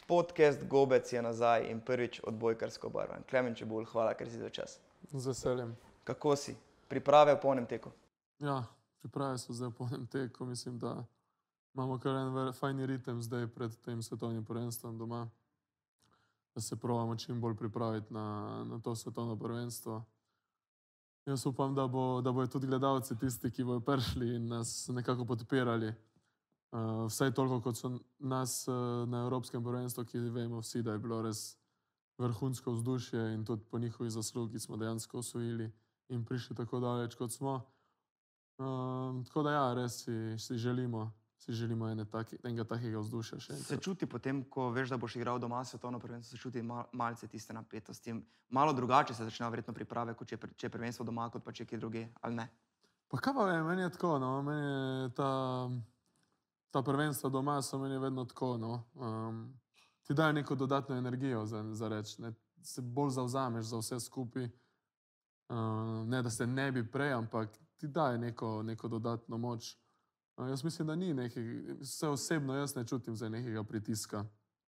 podcast Gobec je nazaj in prvič odbojkarsko obarvan. Klemen Čebulj, hvala, ker si vzel čas. Z veseljem. Kako si? Priprave v polnem teku? Ja, priprave so zdaj v polnem teku. Mislim, da imamo kar en fajni ritem zdaj pred tem svetovnim prvenstvom doma, da se probamo čim bolj pripraviti na to svetovno prvenstvo. Jaz upam, da bojo tudi gledalci tisti, ki bojo prišli in nas nekako podpirali. Vsaj toliko, kot so nas na Evropskem prvenstvu, ki vemo vsi, da je bilo res vrhunsko vzdušje in tudi po njihovi zaslugi smo dejansko osvojili in prišli tako daleč, kot smo. Tako da ja, res si želimo enega takega vzdušja še enkrat. Se čuti potem, ko veš, da boš igral doma svetovno prvenstvo, se čuti malce tiste napetosti. Malo drugače se začnejo verjetno priprave, kot če je prvenstvo doma, kot pa če kje druge, ali ne? Pa kaj pa vem, meni je tako, no. Meni je ta prvenstva doma so meni vedno tako, no. Ti dajo neko dodatno energijo za reči, ne. Se bolj zavzameš za vse skupaj. Ne, da se ne bi prej, ampak ti daje neko dodatno moč. Jaz mislim, da ni vse osebno jaz ne čutim zdaj nekega pritiska.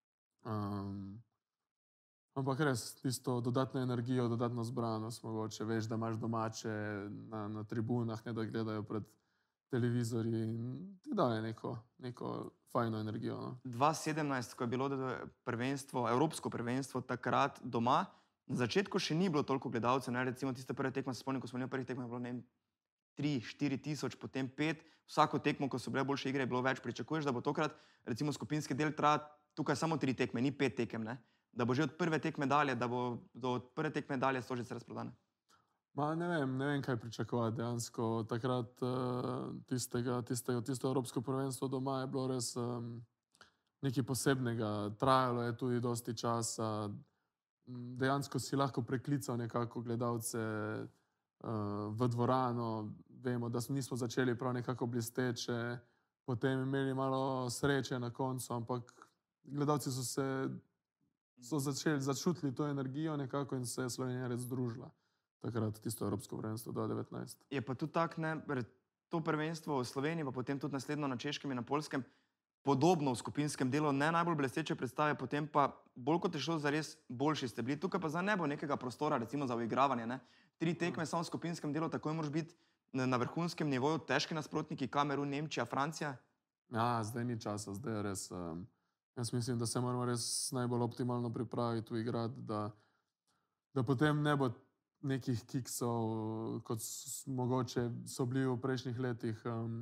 Ampak res, tisto dodatno energijo, dodatno zbranost mogoče, veš, da imaš domače na tribunah, ne da gledajo pred televizorji in ti daje neko fajno energijo, no. 2017, ko je bilo prvenstvo, evropsko prvenstvo takrat doma, na začetku še ni bilo toliko gledalcev, ne, recimo tiste prve tekme, se spomnim, ko smo imeli prvih tekmah, je bilo, ne vem, 3-4 tisoč, potem 5, vsako tekmo, ko so bile boljše igre, je bilo več. Pričakuješ, da bo tokrat, recimo skupinski del traja tukaj samo 3 tekme, ni 5 tekem, ne? Da bo že od prve tekme dalje, da bo od prve tekme dalje stožice razprodane? Ma ne vem, kaj pričakovati dejansko. Takrat tisto evropsko prvenstvo doma je bilo res nekaj posebnega. Trajalo je tudi dosti časa. Dejansko si lahko preklical nekako gledalce v dvorano. Vemo, da nismo začeli prav nekako blisteče, potem imeli malo sreče na koncu, ampak gledalci so začutili to energijo nekako in se je Slovenija res združila. Takrat tisto evropsko prvenstvo 2019. Je pa tudi tak, ne, to prvenstvo v Sloveniji, pa potem tudi naslednjo na Češkem in na Poljskem, podobno v skupinskem delu, ne najbolj blesteče predstave, potem pa bolj kot je šlo zares boljši ste bili. Tukaj pa zdaj ne bo nekega prostora, recimo za uigravanje, ne. 3 tekme samo v skupinskem delu, takoj moraš biti na vrhunskem nivoju, težki nasprotniki, Kamerun, Nemčija, Francija. Ja, zdaj ni časa, zdaj je res. Jaz mislim, da se moramo res najbolj optimalno pripraviti, uigrati, da potem ne bo nekih kiksov, kot mogoče so bili v prejšnjih letih.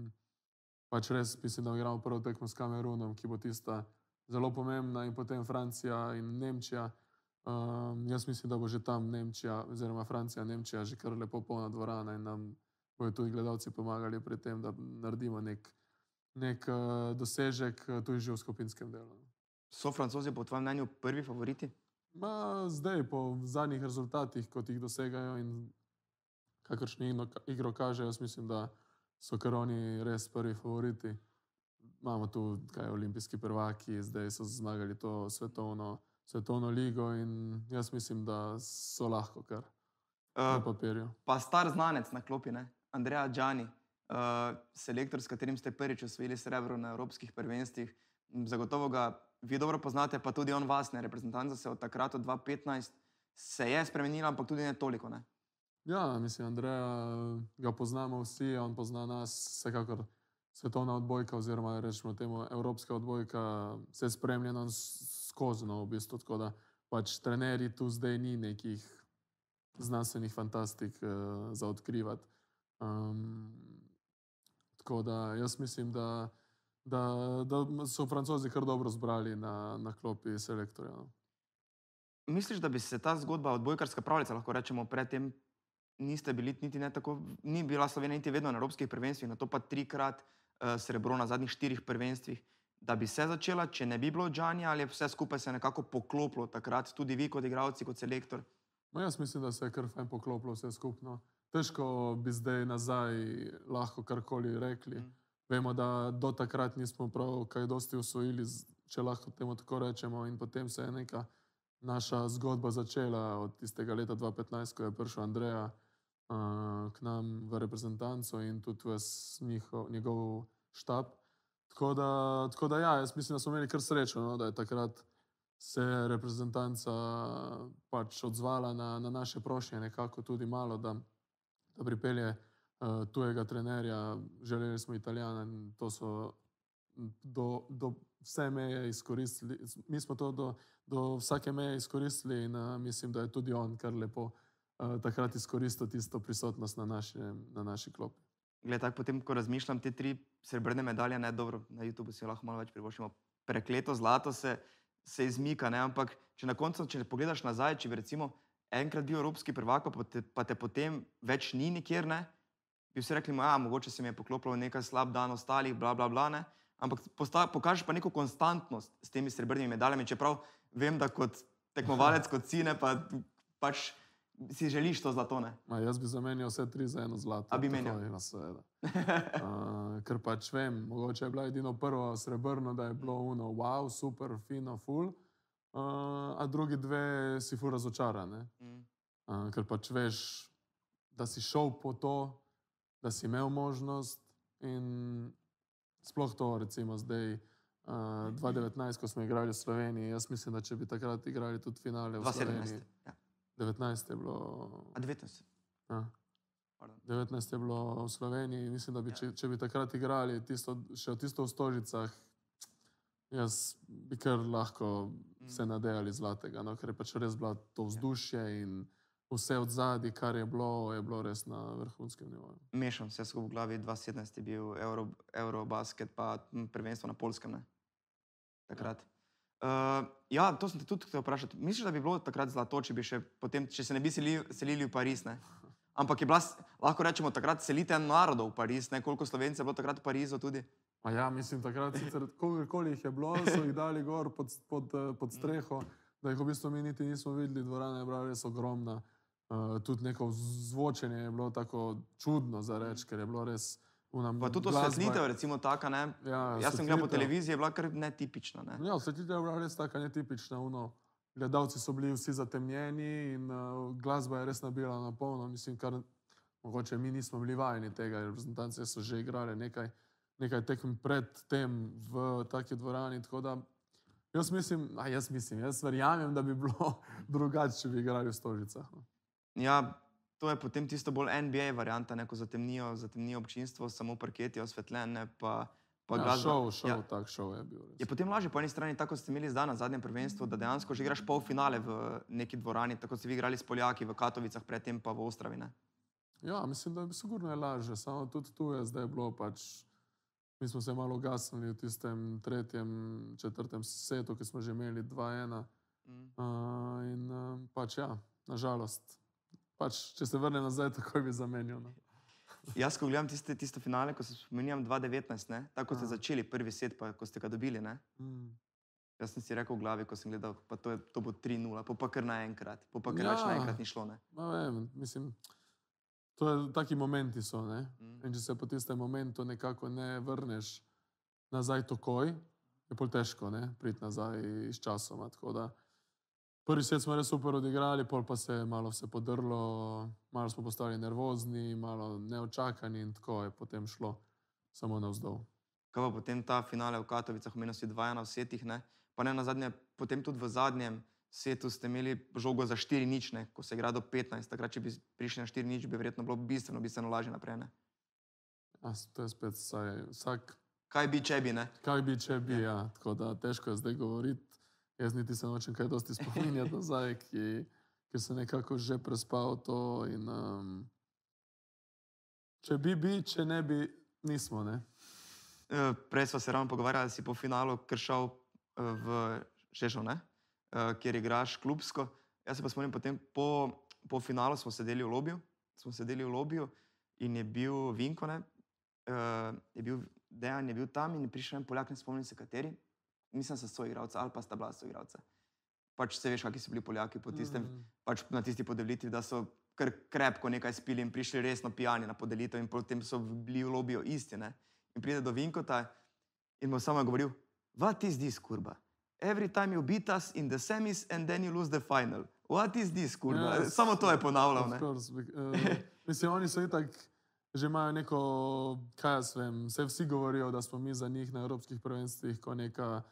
Pač res mislim, da igramo prvo tekmo s Kamerunom, ki bo tista zelo pomembna, in potem Francija in Nemčija. Jaz mislim, da bo že tam Nemčija oziroma Francija, Nemčija že kar lepo polna dvorana in nam bojo tudi gledalci pomagali pri tem, da naredimo nek dosežek tudi že v skupinskem delu. So Francozi po tvojem mnenju prvi favoriti? Zdaj, po zadnjih rezultatih, kot jih dosegajo in kakršno igro kažejo, jaz mislim, da so kar oni res prvi favoriti. Imamo tu olimpijski prvaki, zdaj so zmagali to svetovno ligo in jaz mislim, da so lahko kar na papirju. Pa star znanec na klopi, ne? Andrea Giani, selektor, s katerim ste prvič osvojili srebro na evropskih prvenstvih. Zagotovo ga vi dobro poznate, pa tudi on vas, ne? Reprezentanca se od takrat, od 2015, se je spremenila, ampak tudi ne toliko, ne? Ja, mislim, Andreja ga poznamo vsi, on pozna nas, vsekakor svetovna odbojka oziroma rečemo temu evropska odbojka se je spremljena skozi, no, v bistvu, tako da pač trenerji tu zdaj ni nekih znanstvenih fantastik za odkrivati. Tako da jaz mislim, da so Francozi kar dobro zbrali na klopi selektorja. Misliš, da bi se ta zgodba, odbojkarska pravljica, lahko rečemo, pred tem niste bili niti ne tako, ni bila Slovenija niti vedno na evropskih prvenstvih, nato pa 3-krat srebro na zadnjih 4 prvenstvih, da bi se začela, če ne bi bilo Gianija, ali je vse skupaj se nekako poklopilo takrat, tudi vi kot igralci, kot selektor? Jaz mislim, da se je kar fajn poklopilo vse skupno. Težko bi zdaj nazaj lahko karkoli rekli. Vemo, da do takrat nismo prav kaj dosti osvojili, če lahko temu tako rečemo, in potem se je neka naša zgodba začela od tistega leta 2015, ko je prišel Andreja k nam v reprezentanco in tudi njegov štab. Tako da ja, jaz mislim, da smo imeli kar srečo, no, da je takrat se je reprezentanca pač odzvala na naše prošnje nekako tudi malo, da pripelje tujega trenerja. Želeli smo Italijana in to so do vse meje izkoristili. Mi smo to do vsake meje izkoristili in mislim, da je tudi on kar lepo takrat izkoristil tisto prisotnost na naši klopi. Glede, tako potem, ko razmišljam, te 3 srebrne medalje, ne dobro, na YouTubu si jo lahko malo več privoščimo, prekleto zlato se izmika, ne, ampak če na koncu, če pogledaš nazaj, če bi recimo enkrat bil evropski prvak, pa te potem več ni nikjer, ne, bi vsi rekli, mogoče se mi je poklopilo nekaj slab dan ostalih, bla, bla, bla, ne, ampak pokažeš pa neko konstantnost s temi srebrnimi medaljami, čeprav vem, da kot tekmovalec, kot si, ne, pa pač si želiš to zlato, ne. Jaz bi zamenjal vse 3 za eno zlato. A bi menjal? Tako, seveda. Ker pač vem, mogoče je bila edino prvo srebrno, da je bilo ono, wow, super, fino, ful, a drugi 2 si ful razočaran, ne. Ker pač veš, da si šel po to, da si imel možnost in sploh to, recimo zdaj 2019, ko smo igrali v Sloveniji, jaz mislim, da če bi takrat igrali tudi finale v Sloveniji. 2017, ja. 19 je bilo. A 19? Ja. 19 je bilo v Sloveniji in mislim, da bi, če bi takrat igrali še tisto v Stožicah, jaz bi kar lahko se nadejali zlatega, no, ker je pač res bila to vzdušje in vse od zadaj, kar je bilo res na vrhunskem nivoju. Mešam se v glavi, 2017 je bil Eurobasket pa prvenstvo na Poljskem, ne? Takrat. Ja, to sem te tudi hotel vprašati. Misliš, da bi bilo takrat zlato, če se ne bi selili v Pariz, ne? Ampak je bila, lahko rečemo, takrat selitev narodov v Pariz, ne? Koliko Slovencev je bilo takrat v Parizu tudi? Ja, mislim, takrat sicer, kolikor jih je bilo, so jih dali gor pod streho, da jih v bistvu mi niti nismo videli, dvorana je bila res ogromna. Tudi neko zvočenje je bilo tako čudno za reči, ker je bilo res Pa tudi osvetlitev, recimo taka, ne? Jaz sem gledal po televiziji, je bila kar netipična, ne? Ja, osvetlitev je bila res taka netipična, gledalci so bili vsi zatemnjeni in glasba je res nabila na polno, mislim, kar mogoče mi nismo bili vajeni tega, reprezentance so že igrali nekaj tekem pred tem v taki dvorani, tako da jaz verjamem, da bi bilo drugače, če bi igrali v Stožicah. Ja, to je potem tisto bolj NBA varianta, ko zatemnijo občinstvo, samo parket je osvetljen, pa glasba. Tak šov je bil. Je potem lažje po eni strani, tako ste imeli zdaj na zadnjem prvenstvu, da dejansko že igraš polfinale v neki dvorani, tako ste vi igrali s Poljaki v Katovicah, predtem pa v Ostravi, ne? Ja, mislim, da sigurno je lažje, samo tudi tu je zdaj bilo pač, mi smo se malo ugasnili v tistem 3., 4. setu, ki smo že imeli 2-1 in pač ja, nažalost. Pač, če se vrne nazaj, takoj bi zamenjal. Jaz, ko gledam tisto finale, ko se spominjam 2019, ne? Tako ste začeli prvi set, pa ko ste ga dobili, ne? Jaz sem si rekel v glavi, ko sem gledal, pa to bo 3-0, pa kar naenkrat, pa kar več naenkrat ni šlo, ne? Vem, mislim, taki momenti so, ne? In če se po tistem momentu nekako ne vrneš nazaj takoj, je pol težko, ne? Priti nazaj s časoma, tako da prvi set smo res super odigrali, pol pa se je malo vse podrlo, malo smo postali nervozni, malo neočakani in tako je potem šlo samo navzdol. Kaj pa potem ta finale v Katovicah, omenil si 2-1 v setih, ne? Pa ne nazadnje, potem tudi v zadnjem setu ste imeli žogo za 4-0, ne? Ko se igra do 15, takrat, če bi prišli na 4-0, bi verjetno bilo bistveno lažje naprej, ne? Ja, to je spet vsak... Kaj bi, če bi, ne? Kaj bi, če bi, ja. Tako da težko je zdaj govoriti. Jaz niti se nočem kaj dosti spominjati nazaj, ker sem nekako že prespal to in če bi, če ne bi, nismo, ne? Prej sva se ravno pogovarjali, da si po finalu kršal v Šešov, ne? Kjer igraš klubsko. Jaz se pa spomnim potem, po finalu smo sedeli v lobiju in je bil Vinko, ne? Dejan je bil tam in je prišel en Poljak, ne spomnim se kateri. Mislim, da so soigralca ali pa sta bila soigralca. Pač se veš, kakvi so bili Poljaki po tistem, pač na tisti podelitvi, da so kar krepko nekaj spili in prišli resno pijani na podelitev in potem so bili v lobiju isti, ne? In pride do Vinkota in mu samo govoril, what is this, kurba? Every time you beat us in the semis and then you lose the final. What is this, kurba? Samo to je ponavljal, ne? Mislim, oni so itak že imajo neko, kaj jaz vem, vsi govorijo, da smo mi za njih na evropskih prvenstvih ko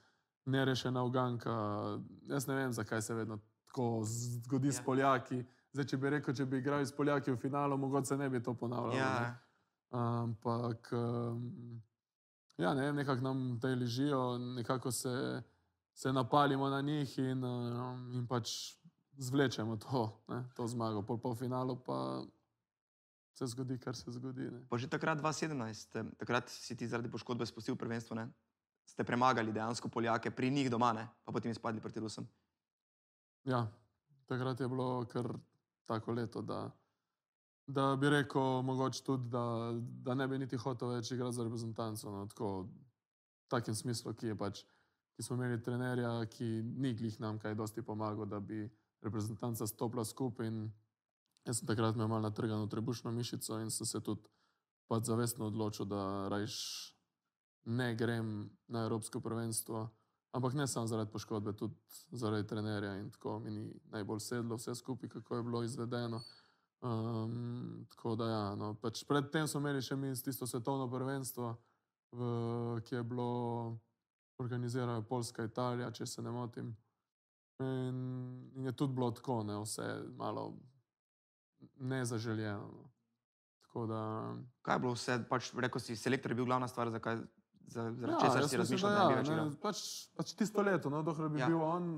nerešena uganka. Jaz ne vem, zakaj se vedno tako zgodi s Poljaki. Zdaj, če bi rekel, če bi igrali s Poljaki v finalu, mogoče se ne bi to ponavljalo. Ja. Ampak, ja, ne vem, nekako nam te ležijo, nekako se napalimo na njih in pač zvlečemo to zmago. Po finalu pa se zgodi, kar se zgodi. Ne. Pa že takrat 2017, takrat si ti zaradi poškodbe spustil prvenstvo, ne? Ste premagali dejansko Poljake pri njih doma, ne? Pa potem izpadli proti Rusom. Ja, takrat je bilo kar tako leto, da bi rekel mogoče tudi, da ne bi niti hotel več igrati za reprezentanco. No, tako, v takem smislu, ki smo imeli trenerja, ki ni glih nam kaj dosti pomagal, da bi reprezentanca stopila skupaj in jaz sem takrat imel malo natrgano trebušno mišico in sem se tudi pač zavestno odločil, da rajš ne grem na evropsko prvenstvo, ampak ne samo zaradi poškodbe, tudi zaradi trenerja in tako mi ni najbolj sedlo vse skupaj, kako je bilo izvedeno. Tako da ja, no, pač predtem smo imeli še mi tisto svetovno prvenstvo, ki je bilo organizirano Poljska, Italija, če se ne motim. In je tudi bilo tako, ne, vse malo nezaželjeno. No. Tako da... Kaj je bilo vse, pač rekel si, selektor je bil glavna stvar, zaradi česar si razmišljal, da ne bi več igral? Pač tisto leto, no, dokler bi bil on,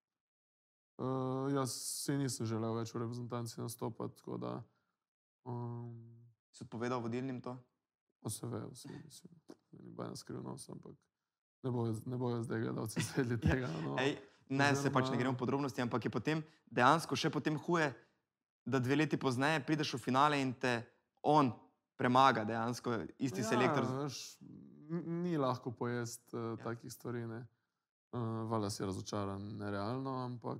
jaz si nisem želel več v reprezentanci nastopati, tako da... Si odpovedal vodilnim to? Se ve, vsi, mislim, ni bajna skrivnost, ampak ne bojo zdaj gledalci sedli tega. No. Ne, se pač ne gremo v podrobnosti, ampak je potem dejansko še potem huje, da 2 leti pozneje prideš v finale in te on premaga dejansko, isti selektor. Ja, veš, ni lahko pojesti takih stvari, ne. Valjda si razočaran nerealno, ampak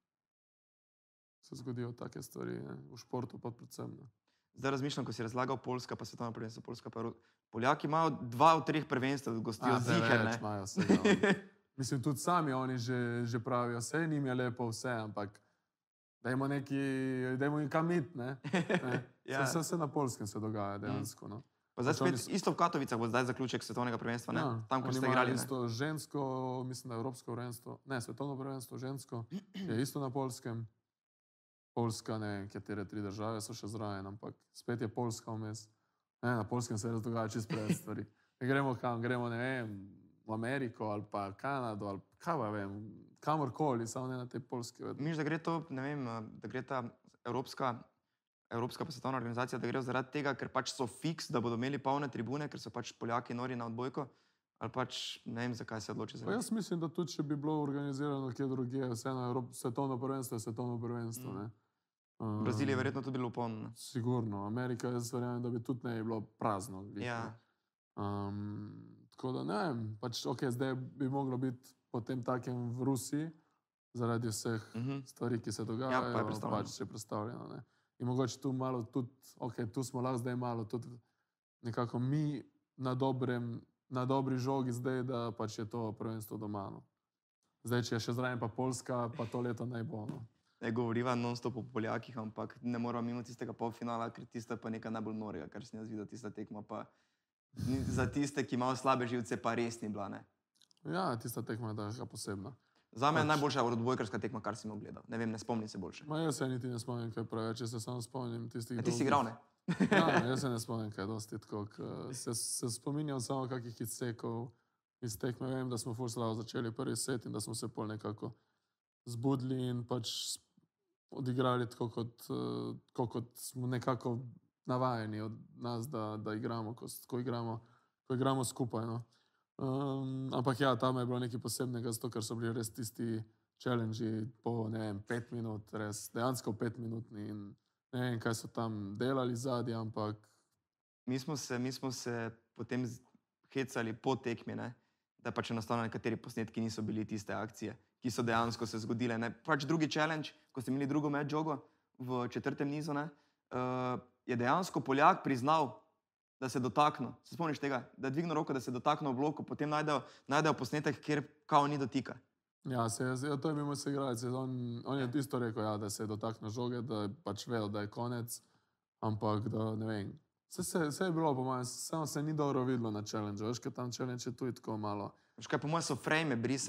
se zgodijo take stvari, ne. V športu pa predvsem, ne. Zdaj razmišljam, ko si razlagal Poljska, pa svetovno prvenstvo, Poljska pa Poljaki imajo 2 od 3 prvenstev, gostijo ziher, ne. Več imajo vsega. Mislim, tudi sami oni že pravijo, saj njim je lepo vse, ampak dajmo jim kam iti, ne. Vse na Poljskem se dogaja dejansko, no. Pa zdaj spet isto v Katovicah bo zdaj zaključek svetovnega prvenstva, ne? Tam, ko ste igrali, ne? Oni imajo isto žensko, mislim, da evropsko prvenstvo, ne, svetovno prvenstvo žensko, je isto na Poljskem. Poljska, ne vem, katere 3 države so še zraven, ampak spet je Poljska vmes. Ne, na Poljskem se res dogaja čisto preveč stvari. Gremo kam, gremo, ne vem, v Ameriko ali pa Kanado ali kaj pa vem, kamorkoli, samo ne na tej Poljski. Misliš, da gre to, ne vem, da gre ta evropska pa svetovna organizacija, da gre zaradi tega, ker pač so fiks, da bodo imeli polne tribune, ker so pač Poljaki nori na odbojko, ali pač ne vem, zakaj se odloči za to? Jaz mislim, da tudi, če bi bilo organizirano kje drugje, vseeno svetovno prvenstvo je svetovno prvenstvo, ne. V Braziliji je verjetno tudi bilo polno. Sigurno. Amerika, jaz verjamem, da bi tudi ne bilo prazno. Ja. Tako da ne vem, pač ok, zdaj bi moglo biti potem takem v Rusiji, zaradi vseh stvari, ki se dogajajo, pač je predstavljeno, ne. In mogoče tu malo tudi, ok, tu smo lahko zdaj malo tudi nekako mi na dobri žogi zdaj, da pač je to prvenstvo doma, no. Zdaj, če je še zraven pa Poljska, pa to leto naj bo, no. Ne govoriva non-stop o Poljakih, ampak ne moramo mimo tistega polfinala, ker tista pa nekaj najbolj norega, kar sem jaz videl, tista tekma pa za tiste, ki imajo slabe živce, pa res ni bila, ne. Ja, tista tekma je taka posebna. Zame je najboljša odbojkarska tekma, kar si imel gledal. Ne vem, ne spomnim se boljše. Jaz se niti ne spomnim kaj preveč, jaz se samo spomnim tistih... Ti si igral, ne? Ja, jaz se ne spomnim kaj dosti tako, se spominjam samo kakih izsekov iz tekme. Vem, da smo ful slabo začeli prvi set in da smo se pol nekako zbudili in pač odigrali tako, kot smo nekako navajeni od nas, da igramo, ko igramo skupaj, no. Ampak ja, tam je bilo nekaj posebnega, zato ker so bili res tisti challenge po, ne vem, 5 minut, res dejansko 5 minutni in ne vem, kaj so tam delali zadnji, ampak... Mi smo se potem hecali po tekmi, ne, da pač enostavno nekateri posnetki niso bili tiste akcije, ki so dejansko se zgodile, ne. Pač drugi challenge, ko ste imeli drugo match žogo v 4. nizu, ne, je dejansko Poljak priznal, da se dotaknil. Se spomniš tega? Da je dvignil roko, da se dotaknil v bloku, potem najdejo posnetek, kjer kao ni dotika. Ja, to je mimo se igralec. On je isto rekel, ja, da se je dotaknil žoge, da je pač vedel, da je konec, ampak da ne vem. Vse je bilo po mojem, samo se ni dobro videlo na challenge. Veš, ker tam challenge je tudi tako malo. Veš kaj, po mojem so frame brisali.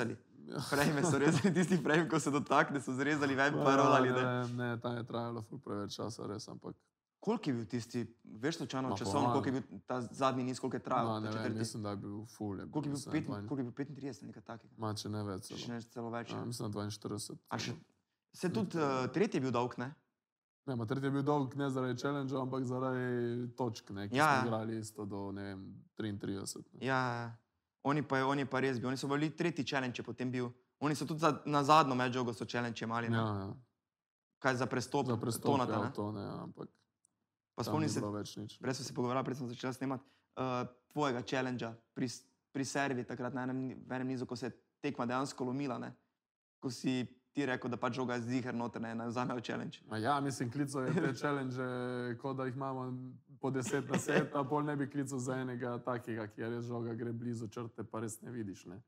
Frejme so rezali, tisti frejme, ko se dotakne, so zrezali ven, pa rolali. Ne, tam je trajalo ful preveč časa, res, ampak... Koliko je bil tisti, veš slučajno časovno, po koliko je bil ta zadnji niz, koliko je trajal? Ne vem, mislim, da je bil ful. Koliko je bil 35, nekaj takega? Ma, če ne več celo. Če ne celo več. Mislim, da 42. A še, se tudi tretji je bil dolg, ne? Ne, ma tretji je bil dolg ne zaradi challenge, ampak zaradi točk, ne, ki smo igrali isto do, ne vem, 33. Ne. Ja, oni pa res bi, oni so bili tretji challenge je potem bil. Oni so tudi na zadnjo medžogo so challenge imali, ne? Ja. Kaj za prestop Tonata, ne? To ne, ampak pa tam ni bilo več nič. Prej smo se pogovarjali, prej smo začeli snemati tvojega challengea pri servi takrat v enem nizu, ko se je tekma dejansko lomila, ne? Ko si ti rekel, da pač žoga ziher noter, ne vzamejo challenge. Ja, mislim, klical je te challenge, kot da jih imamo po 10 na set, a pol ne bi klical za enega takega, ki je res žoga gre blizu črte, pa res ne vidiš, ne.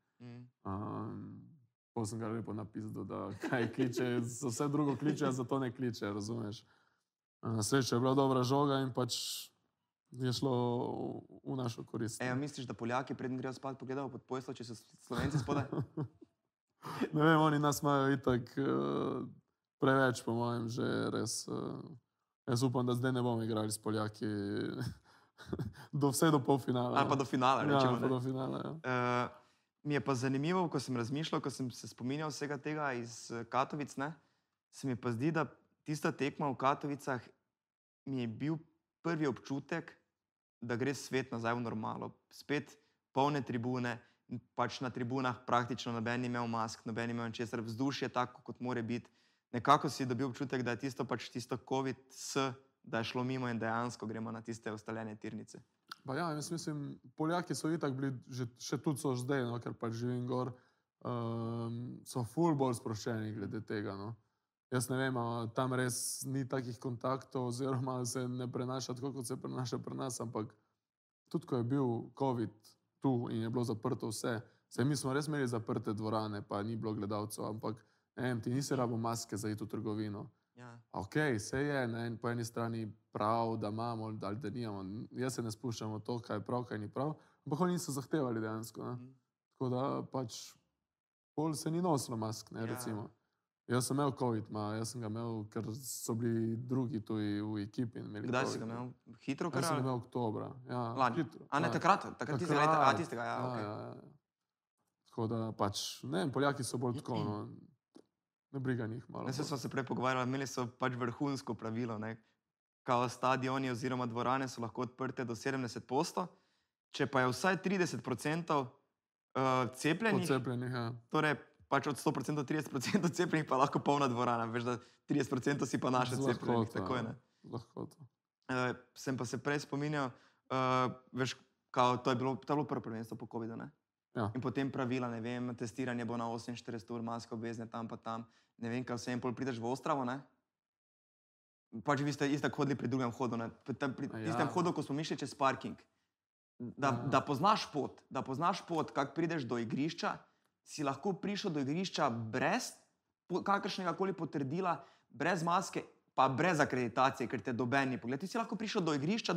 Pol sem ga lepo napisal, da kaj kliče, za vse drugo kliče, a za to ne kliče, razumeš. Na srečo je bila dobra žoga in pač je šlo v našo korist. Misliš, da Poljaki predn grejo spat pogledajo pod poslo, če so Slovenci spodaj? Ne vem, oni nas imajo itak preveč, po mojem, že res. Jaz upam, da zdaj ne bomo igrali s Poljaki vse do polfinala. Ali pa do finala, rečemo. Ja, pa do finala, ja. Mi je pa zanimivo, ko sem razmišljal, ko sem se spominjal vsega tega iz Katovic, ne, se mi pa zdi, da tista tekma v Katovicah mi je bil prvi občutek, da gre svet nazaj v normalo. Spet polne tribune, pač na tribunah praktično noben ni imel mask, noben ni imel ničesar, vzdušje tako, kot more biti. Nekako si dobil občutek, da je tisto COVID-s, da je šlo mimo in dejansko gremo na tiste ustaljene tirnice. Pa ja, jaz mislim, Poljaki so itak bili, še tudi so zdaj, no, ker pač živim gor, so ful bolj sproščeni glede tega, no. Jaz ne vem, tam res ni takih kontaktov oziroma se ne prenaša tako, kot se prenaša pri nas, ampak tudi ko je bil COVID tu in je bilo zaprto vse, mi smo res imeli zaprte dvorane, pa ni bilo gledalcev, ampak ne vem, ti nisi rabo maske za iti v trgovino. Okej, se je po eni strani prav, da imamo ali da nijamo. Jaz se ne spuščam v to, kaj je prav, kaj ni prav, ampak oni niso zahtevali dejansko, ne. Tako da pač pol se ni nosilo mask, ne, recimo. Jaz sem imel COVID, jaz sem ga imel, ker so bili drugi tuji v ekipi. Kdaj si ga imel? Hitro, kar? Jaz sem ga imel oktobra. Lani? A ne, takrat tistega, ja, okej. Tako da pač, ne vem, Poljaki so bolj tako, no, ne briga njih malo. Jaz smo se prej pogovarjali, imeli so pač vrhunsko pravilo, ne, kao stadioni oziroma dvorane so lahko odprte do 70%, če pa je vsaj 30% cepljenih, torej pač od 100% do 30% cepljenih pa lahko polna dvorana, veš, da 30% si pa naše cepljenih, tako je, ne. Lahko to. Sem pa se prej spominjal, veš, kao to je bilo prvo prvenstvo po COVID-u, ne. In potem pravila, ne vem, testiranje bo na 48 ur, maske obvezne tam pa tam, ne vem, kaj vse in pol prideš v Ostravo, ne. Pač vi ste isto hodili pri drugem hodu, ne. Pri tistem hodu, ko smo mi šli čez parking, da poznaš pot, kak prideš do igrišča, si lahko prišel do igrišča brez kakršnega koli potrdila, brez maske, pa brez akreditacije, ker te doben ni pogled. Ti si lahko prišel do igrišča,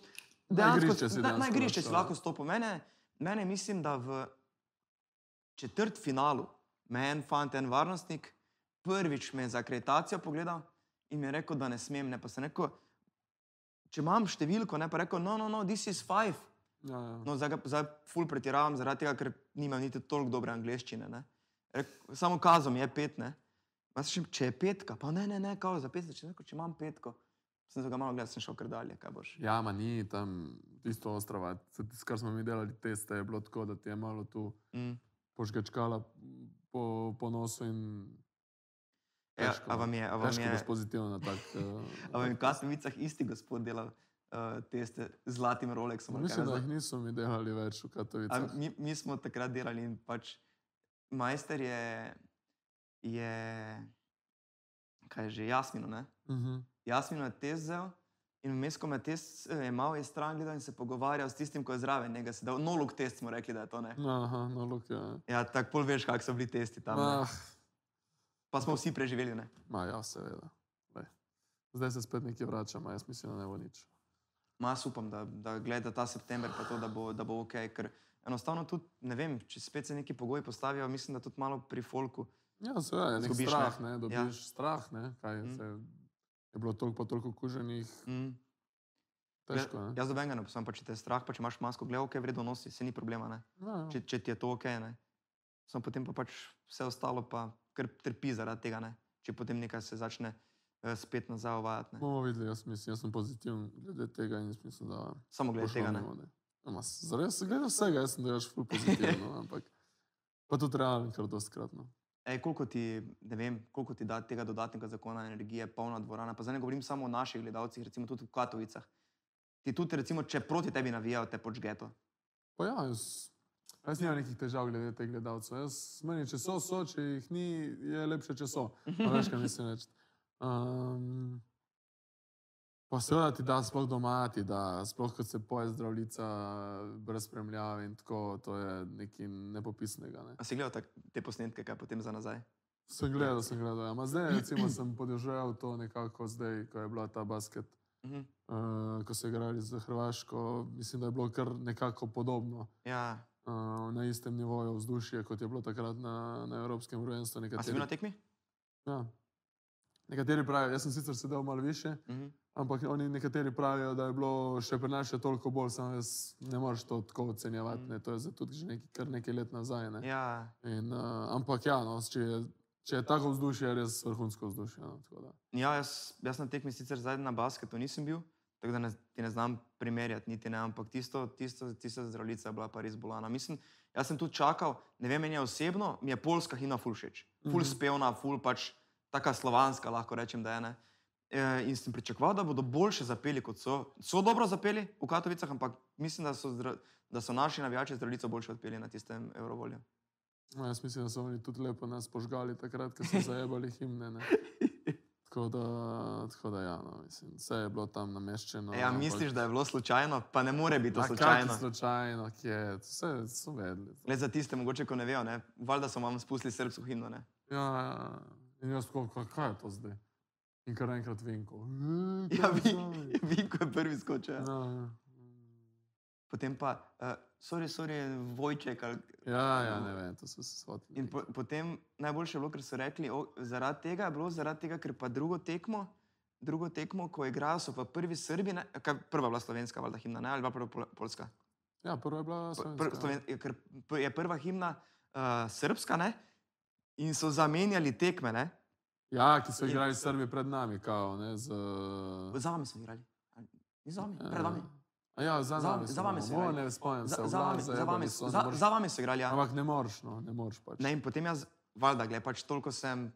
na igrišče si lahko stopil. Mene mislim, da v četrtfinalu me en fant, en varnostnik, prvič me je za akreditacijo pogledal in mi je rekel, da ne smem, ne, pa sem rekel, če imam številko, ne, pa rekel, no, this is 5. No, zdaj ful pretiravam, zaradi tega, ker nimam niti toliko dobre angleščine, ne. Samo kazal mi je 5, ne. Če je 5, pa ne, kao za 5, če imam 5, sem se ga malo gledal, sem šel kar dalje, kaj boš. Ja, ma ni tam isto Ostrava, kar smo mi delali teste, je bilo tako, da ti je malo tu požgečkala po nosu in težko. Težko boš pozitivno na tak. A vam je v Kasnovicah isti gospod delal teste z zlatim Rolexom? Mislim, da jih niso mi delali več v Katovicah. Mi smo takrat delali in pač majster je kaj je že, Jasmino, ne? Jasmino je test vzel in vmes, ko me test imel, je stran gledal in se pogovarjal s tistim, ko je zraven njega sedel. No-look test smo rekli, da je to, ne? Aha, no-look, ja. Ja, tako pol veš, kak so bili testi tam, ne? Pa smo vsi preživeli, ne? Ja, seveda. Zdaj se spet nekaj vračam, jaz mislim, da ne bo nič. Mas upam, da gleda ta september pa to, da bo ok, ker enostavno tudi, ne vem, če spet se neki pogoji postavijo, mislim, da tudi malo pri folku Ja, seveda, je nek izgubiš, strah, ne. ne, Ja. dobiš strah, ne, kaj je bilo toliko pa toliko okuženih, težko, ne. Jaz nobenega ne poslušam, pa če te je strah, pa če imaš masko, glej, ok, v redu nosi, se ni problema, ne. Ja, ja. Če ti je to ok, ne. Samo potem pa pač vse ostalo pa kar trpi zaradi tega, ne. Če potem nekaj se začne spet nazaj uvajati, ne. Bomo videli, jaz mislim, jaz sem pozitiven glede tega in jaz mislim, da Samo glede bo šlo tega, ne. mimo, ne. Ja, ma, zares, glede vsega, jaz sem drugače ful pozitiven, no, ampak pa tudi realen kar dostikrat, no. Koliko ti, ne vem, koliko ti da tega dodatnega zakona energije, polna dvorana, pa zdaj ne govorim samo o naših gledalcih, recimo tudi v Katovicah. Ti tudi, recimo, če proti tebi navijajo, te počge to. Pa ja, jaz nimam nekih težav glede teh gledalcev. Meni, če so, če jih ni, je lepše, če so. Pa veš, kaj mislim reči. Pa seveda ti da sploh doma, ti da sploh, kot se poje zdravljica brez spremljave in tako, to je nekaj nepopisnega, ne. A si gledal te posnetke, kaj potem za nazaj? Sem gledal, ja. Ma zdaj, recimo, sem podžel to nekako zdaj, ko je bila ta basket, ko so igrali za Hrvaško, mislim, da je bilo kar nekako podobno. Ja. Na istem nivoju vzdušje, kot je bilo takrat na Evropskem prvenstvu. A si bil na tekmi? Ja. Nekateri pravijo, jaz sem sicer sedel malo više, ampak oni nekateri pravijo, da je bilo še pri nas še toliko bolj, samo jaz ne moreš to tako ocenjevati, ne. To je zdaj tudi že kar nekaj let nazaj, ne. Ja. Ampak ja, no, če je tako vzdušje, je res vrhunsko vzdušje, no, tako da. Ja, jaz na tekmi sicer zdaj na basketu nisem bil, tako da ti ne znam primerjati niti, ne, ampak tista zdravljica je bila pa res bolana. Mislim, jaz sem tudi čakal, ne vem, meni je osebno, mi je poljska himna ful všeč. Ful spevna, ful pač taka slovanska, lahko rečem, da je, ne. In sem pričakoval, da bodo boljše zapeli, kot so. So dobro zapeli v Katovicah, ampak mislim, da so naši navijači zdravljico boljše odpeli na tistem Eurovolju. No, jaz mislim, da so oni tudi lepo nas požgali takrat, ko so zajebali himne, ne. Tako da ja, no, mislim, vse je bilo tam nameščeno. Ja, misliš, da je bilo slučajno? Pa ne more biti to Kaki slučajno. slučajno, kje, vse so vedeli. Le za tiste, mogoče, ko ne vejo, ne, valjda so vam spustili srbsko himno, ne. Ja, in jaz tako, kaj je to zdaj? In kar enkrat Vinko. Ja, Vinko je prvi skočil, ja. Ja. Potem pa, sorry, Vojček ali... Ja, ne vem, to so se shvatili. In potem najboljše je bilo, ker so rekli, zaradi tega je bilo, zaradi tega, ker pa drugo tekmo, ko igrajo, so pa prvi Srbi, ne, prva bila slovenska, valjda himna, ne, ali bila prva poljska? Ja, prva je bila slovenska. Ker je prva himna srbska, ne, in so zamenjali tekme, ne. Ja, ki so igrali Srbi pred nami, kao, ne, z... Za vami so igrali. Ni za vami, pred vami. Ja, za vami so igrali. Ne spomnim se, za vami so igrali, ja. Ampak ne moreš pač. Ne, in potem jaz, valjda, gled, pač toliko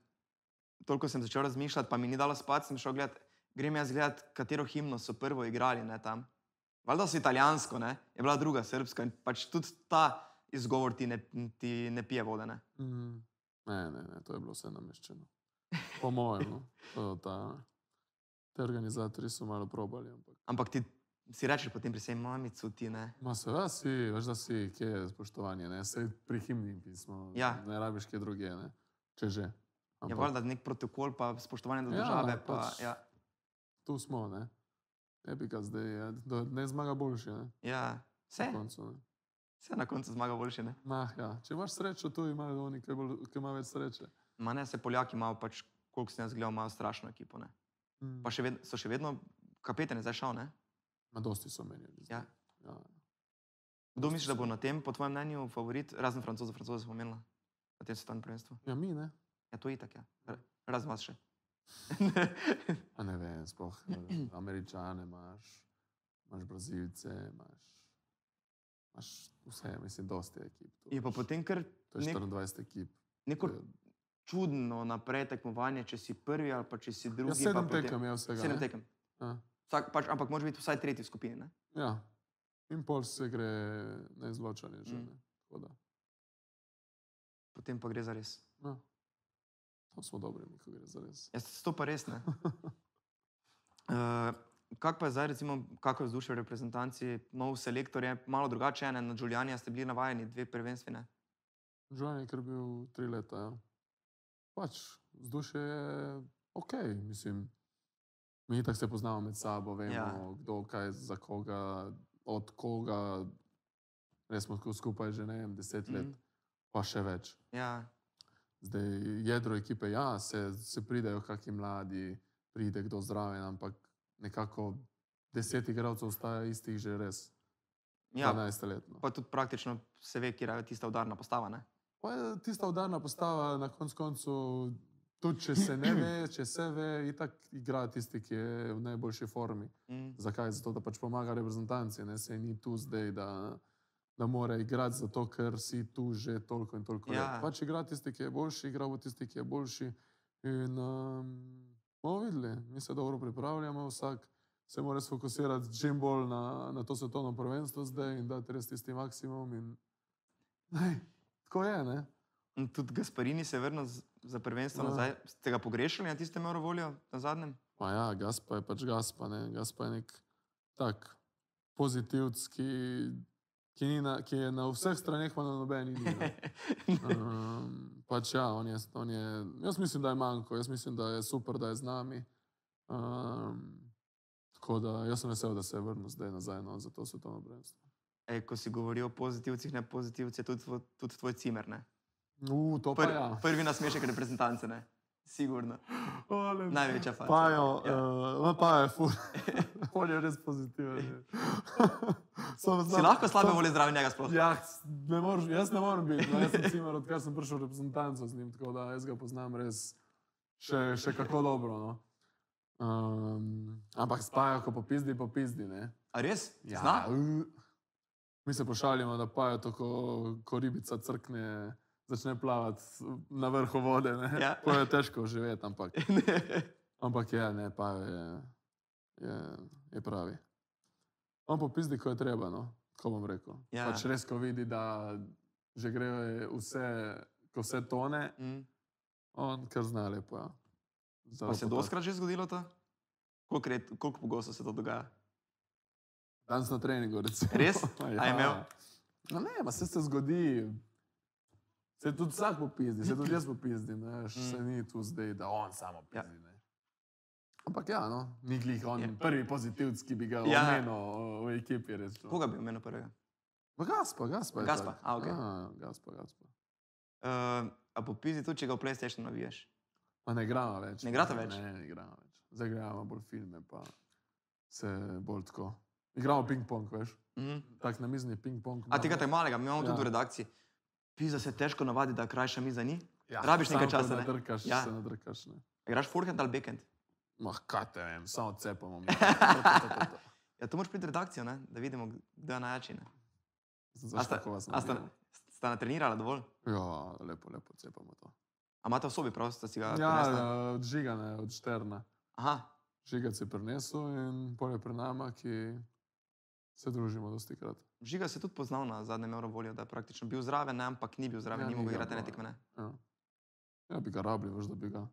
sem začel razmišljati, pa mi ni dalo spati, sem šel gledat, grem jaz gledat, katero himno so prvo igrali, ne, tam. Valjda so italijansko, ne, je bila druga srbska in pač tudi ta izgovor ti ne pije vode, ne. Ne, to je bilo vse nameščeno. Po mojem, no. Te organizatorji so malo probali, ampak... Ampak ti si rečeš potem pri sebi, mamicu ti, ne. Ma seveda si, veš, da si, kje je spoštovanje, ne, saj pri himni pismo, ne rabiš kje druge, ne, če že. Je valjda nek protokol pa spoštovanje do države, pa ja. Tu smo, ne. Epika zdaj, ne zmaga boljši, ne. Ja, vse. Na koncu, ne. Vse na koncu zmaga boljši, ne. Ja, če imaš srečo, tu imajo oni, ki ima več sreče. Ma ne, se Poljaki imajo pač, koliko sem jaz gledal, imajo strašno ekipo, ne. Pa so še vedno, kapetan je zdaj šel, ne? Ma dosti so menjali. Ja. Kdo misliš, da bo na tem, po tvojem mnenju, favorit, razen Francoza so pomenila na tem svetovnem prvenstvu? Ja, mi, ne. Ja, to itak, ja. Razen vas še. A ne vem, sploh Američane imaš Brazilce, imaš vse, mislim, dosti ekip. Je pa potem kar... To je 24 ekip. Neko čudno naprej tekmovanje, če si prvi ali pa če si drugi. Ja, 7 tekem je vsega. 7 tekem. Ampak moraš biti vsaj tretji v skupini, ne? Ja. In pol se gre na izločanje že, ne. Tako da. Potem pa gre za res. Ja. Tam smo dobri, ko gre za res. Ja, to pa res, ne. Kak pa je zdaj, recimo, kako je vzdušje v reprezentanci, nov selektor je malo drugače, ne, na Giulianija ste bili navajeni 2 prvenstvi, ne? Giuliani je kar bil 3 leta, ja. Pač, vzdušje je okej, mislim. Mi itak se poznamo med sabo, vemo, Ja. kdo kaj za koga, od koga. Res smo skupaj že, ne vem, 10 let, pa še več. Ja. Zdaj, jedro ekipe, ja, se pridejo kakšni mladi, pride kdo zraven, ampak nekako 10 igralcev ostaja istih že res. Ja, 12-letno. pa tudi praktično se ve, kje je tista udarna postava, ne? Pa je tista udarna postava na koncu, tudi če se ne ve, če se ve, itak igra tisti, ki je v najboljši formi. Zakaj? Zato, da pač pomaga reprezentanci, ne? Saj ni tu zdaj, da mora igrati zato, ker si tu že toliko in toliko let. Pač igra tisti, ki je boljši, igra bo tisti, ki je boljši. In bomo videli, mi se dobro pripravljamo, vsak se mora sfokusirati čim bolj na to svetovno prvenstvo zdaj in dati res tisti maksimum. In tako je, ne? In tudi Gasparini se je vrnil za prvenstvo nazaj. Ste ga pogrešali na tistem Eurovolju na zadnjem? Pa ja, Gaspa je pač Gaspa, ne? Gaspa je nek tak pozitivc, ki je na vseh straneh, pa na nobeni ni. Pač ja, jaz mislim, da je manjko, jaz mislim, da je super, da je z nami. Tako da jaz sem vesel, da se je vrnil zdaj nazaj za to svetovno prvenstvo. Ko si govoril o pozitivcih, ne pozitivci, je tudi tvoj Cimer, ne? To pa ja. Prvi nasmešek reprezentance, ne? Sigurno. Največja faca. Pa je ful. On je res pozitiven. Si lahko slabe volje zraven njega sploh? Ja, jaz ne morem biti. Jaz sem Cimer, odkar sem prišel v reprezentanco z njim, tako da jaz ga poznam res še kako dobro, no. Ampak spajo, ko popizdi, ne. A res? Ja. Zna? Mi se pošalimo, da pajo to, ko ribica crkne, začne plavati na vrhu vode, ne. To je težko živeti, ampak je, ne, pajo je pravi. On popizdi, ko je treba, no, ko bom rekel. Pač res, ko vidi, da že gre ko vse tone, on kar zna lepo, ja. Pa se dostikrat že zgodilo to? Koliko pogosto se to dogaja? Danes na treningu, recimo. Res? A je imel? No ne, ma se zgodi. Se tudi vsak popizdi, se tudi jaz popizdim, ne. Se ni tu zdaj, da on samo pizdi, ne. Ampak ja, no, ni glih on prvi pozitivc, ki bi ga omenil v ekipi, recimo. Koga bi omenil prvega? Gaspa je tak. Gaspa, okej. Gaspa. A popizdi tudi, če ga v PlayStationu navijaš? Pa ne igramo več. Ne igrate več? Ne igramo več. Zdaj igramo bolj filme, pa se bolj tako. Igramo ping-pong, veš? Tak namizni ping-pong. A tega malega, mi imamo tudi v redakciji. Pizda se težko navadi, da krajša miza ni. Rabiš nekaj časa, ne? Se nadrkaš, ne. Igraš forehand ali backhand? Kaj te vem, samo cepamo. Ja, to moraš priti v redakcijo, ne? Da vidimo, kdo je najjači, ne? A sta natrenirala dovolj? Ja, lepo cepamo to. A imate v sobi prav, sta si ga prinesla? Ja, od Žigane, od Šterna. Aha. Žigac je prinesel in pol je pri nama, ki se družimo dostikrat. Žiga se tudi poznal na zadnjem Eurovolju, da je praktično bil zraven, ne, ampak ni bil zraven, ni mogel igrati ene tekme, ne? Ja, bi ga rabili, veš, da bi ga.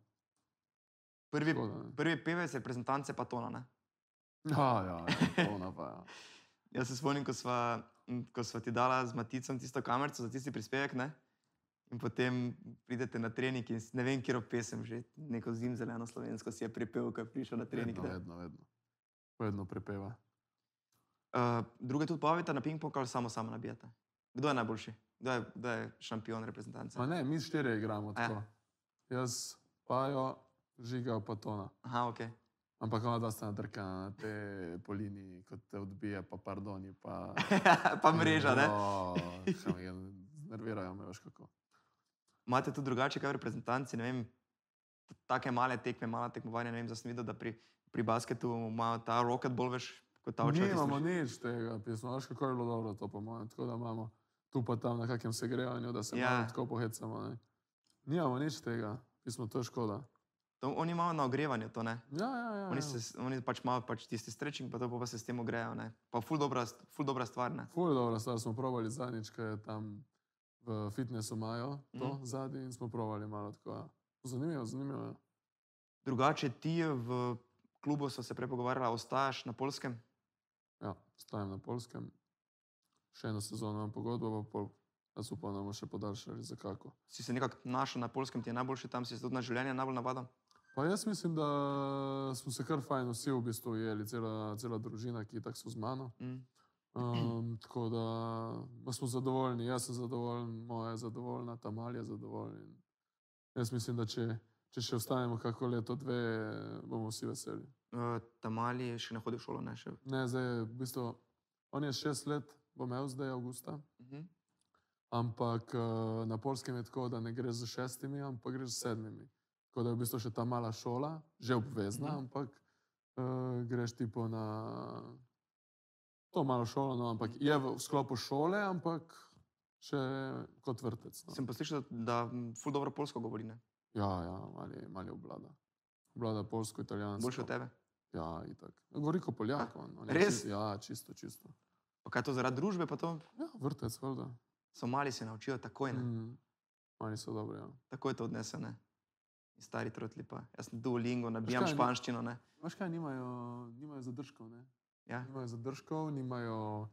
Prvi pevec reprezentance pa Tona, ne? Ja, Tona pa, ja. Jaz se spomnim, ko sva ti dala z Maticom tisto kamerico za tisti prispevek, ne? In potem pridete na trening in ne vem, kjero pesem že, neko Zimzeleno slovensko si je prepel, ko je prišel na trening. Vedno prepeva. Druge tudi povejte na ping-pong ali samo nabijate? Kdo je najboljši? Kdo je šampion reprezentance? Ma ne, mi 4 igramo tako. Jaz, Pajo, Žiga pa Tona. Aha, okej. Ampak ona dosta nadrkana na te po liniji, kot te odbije, pa pardoni, pa... Pa mreža, ne? Nervirajo me, veš kako. Imate tudi drugače kaj v reprezentanci, ne vem, take male tekme, mala tekmovanja, ne vem, sem videl, da pri basketu imajo ta rocketball, veš, kot ta oček. Nimamo nič tega pisma, veš kako je bilo dobro to po mojem, tako da imamo tu pa tam na kakem segrevanju, da se malo tako pohecamo, ne. Nimamo nič tega, pismo, to je škoda. Oni imajo na ogrevanju to, ne? Ja. Oni pač imajo tisti stretching, pa to pa se s tem ogrejajo, ne? Pa ful dobra stvar, ne? Ful dobra stvar, smo probali zadnjič, ko je tam v fitnessu imajo to zadnji in smo probali malo tako, ja. Zanimivo, ja. Drugače ti v klubu so se prej pogovarjala, ostajaš na Poljskem? Ja, ostajam na Poljskem. Še eno sezono imam pogodbo, pa pol jaz upam, da bomo še podaljšali za kako. Si se nekako našel na Poljskem, ti je najboljši tam, si se tudi na življenje najbolj navadil? Pa jaz mislim, da smo se kar fajn vsi v bistvu ujeli, cela družina, ki tako so z mano. Tako da smo zadovoljni, jaz sem zadovoljen, moja je zadovoljna, Tamal je zadovoljen. Jaz mislim, da če še ostanemo kako leto, dve, bomo vsi veseli. Tamali še ne hodi v šolo, ne še? Ne, zdaj je v bistvu, on je 6 let, bo imel zdaj avgusta. Ampak na Poljskem je tako, da ne greš z 6, ampak greš z 7. Tako da je v bistvu še ta mala šola, že obvezna, ampak greš tipo na to malo šolo, no, ampak je v sklopu šole, ampak še kot vrtec. No. Sem pa slišal, da ful dobro polsko govori, ne? Ja, mali obvlada. Obvlada polsko, italijansko. Boljše od tebe? Ja, itak. Govori kot Poljak. Res? Ja, čisto. Pa kaj to zaradi družbe pa to? Ja, vrtec, valjda. So mali se naučijo takoj, ne? Mali so dobri, ja. Takoj to odnese, ne? In stari trotli pa. Jaz sem Duolingo, nabijam španščino, ne? Veš kaj, nimajo zadržkov, ne? Ja. Nimajo zadržkov, nimajo...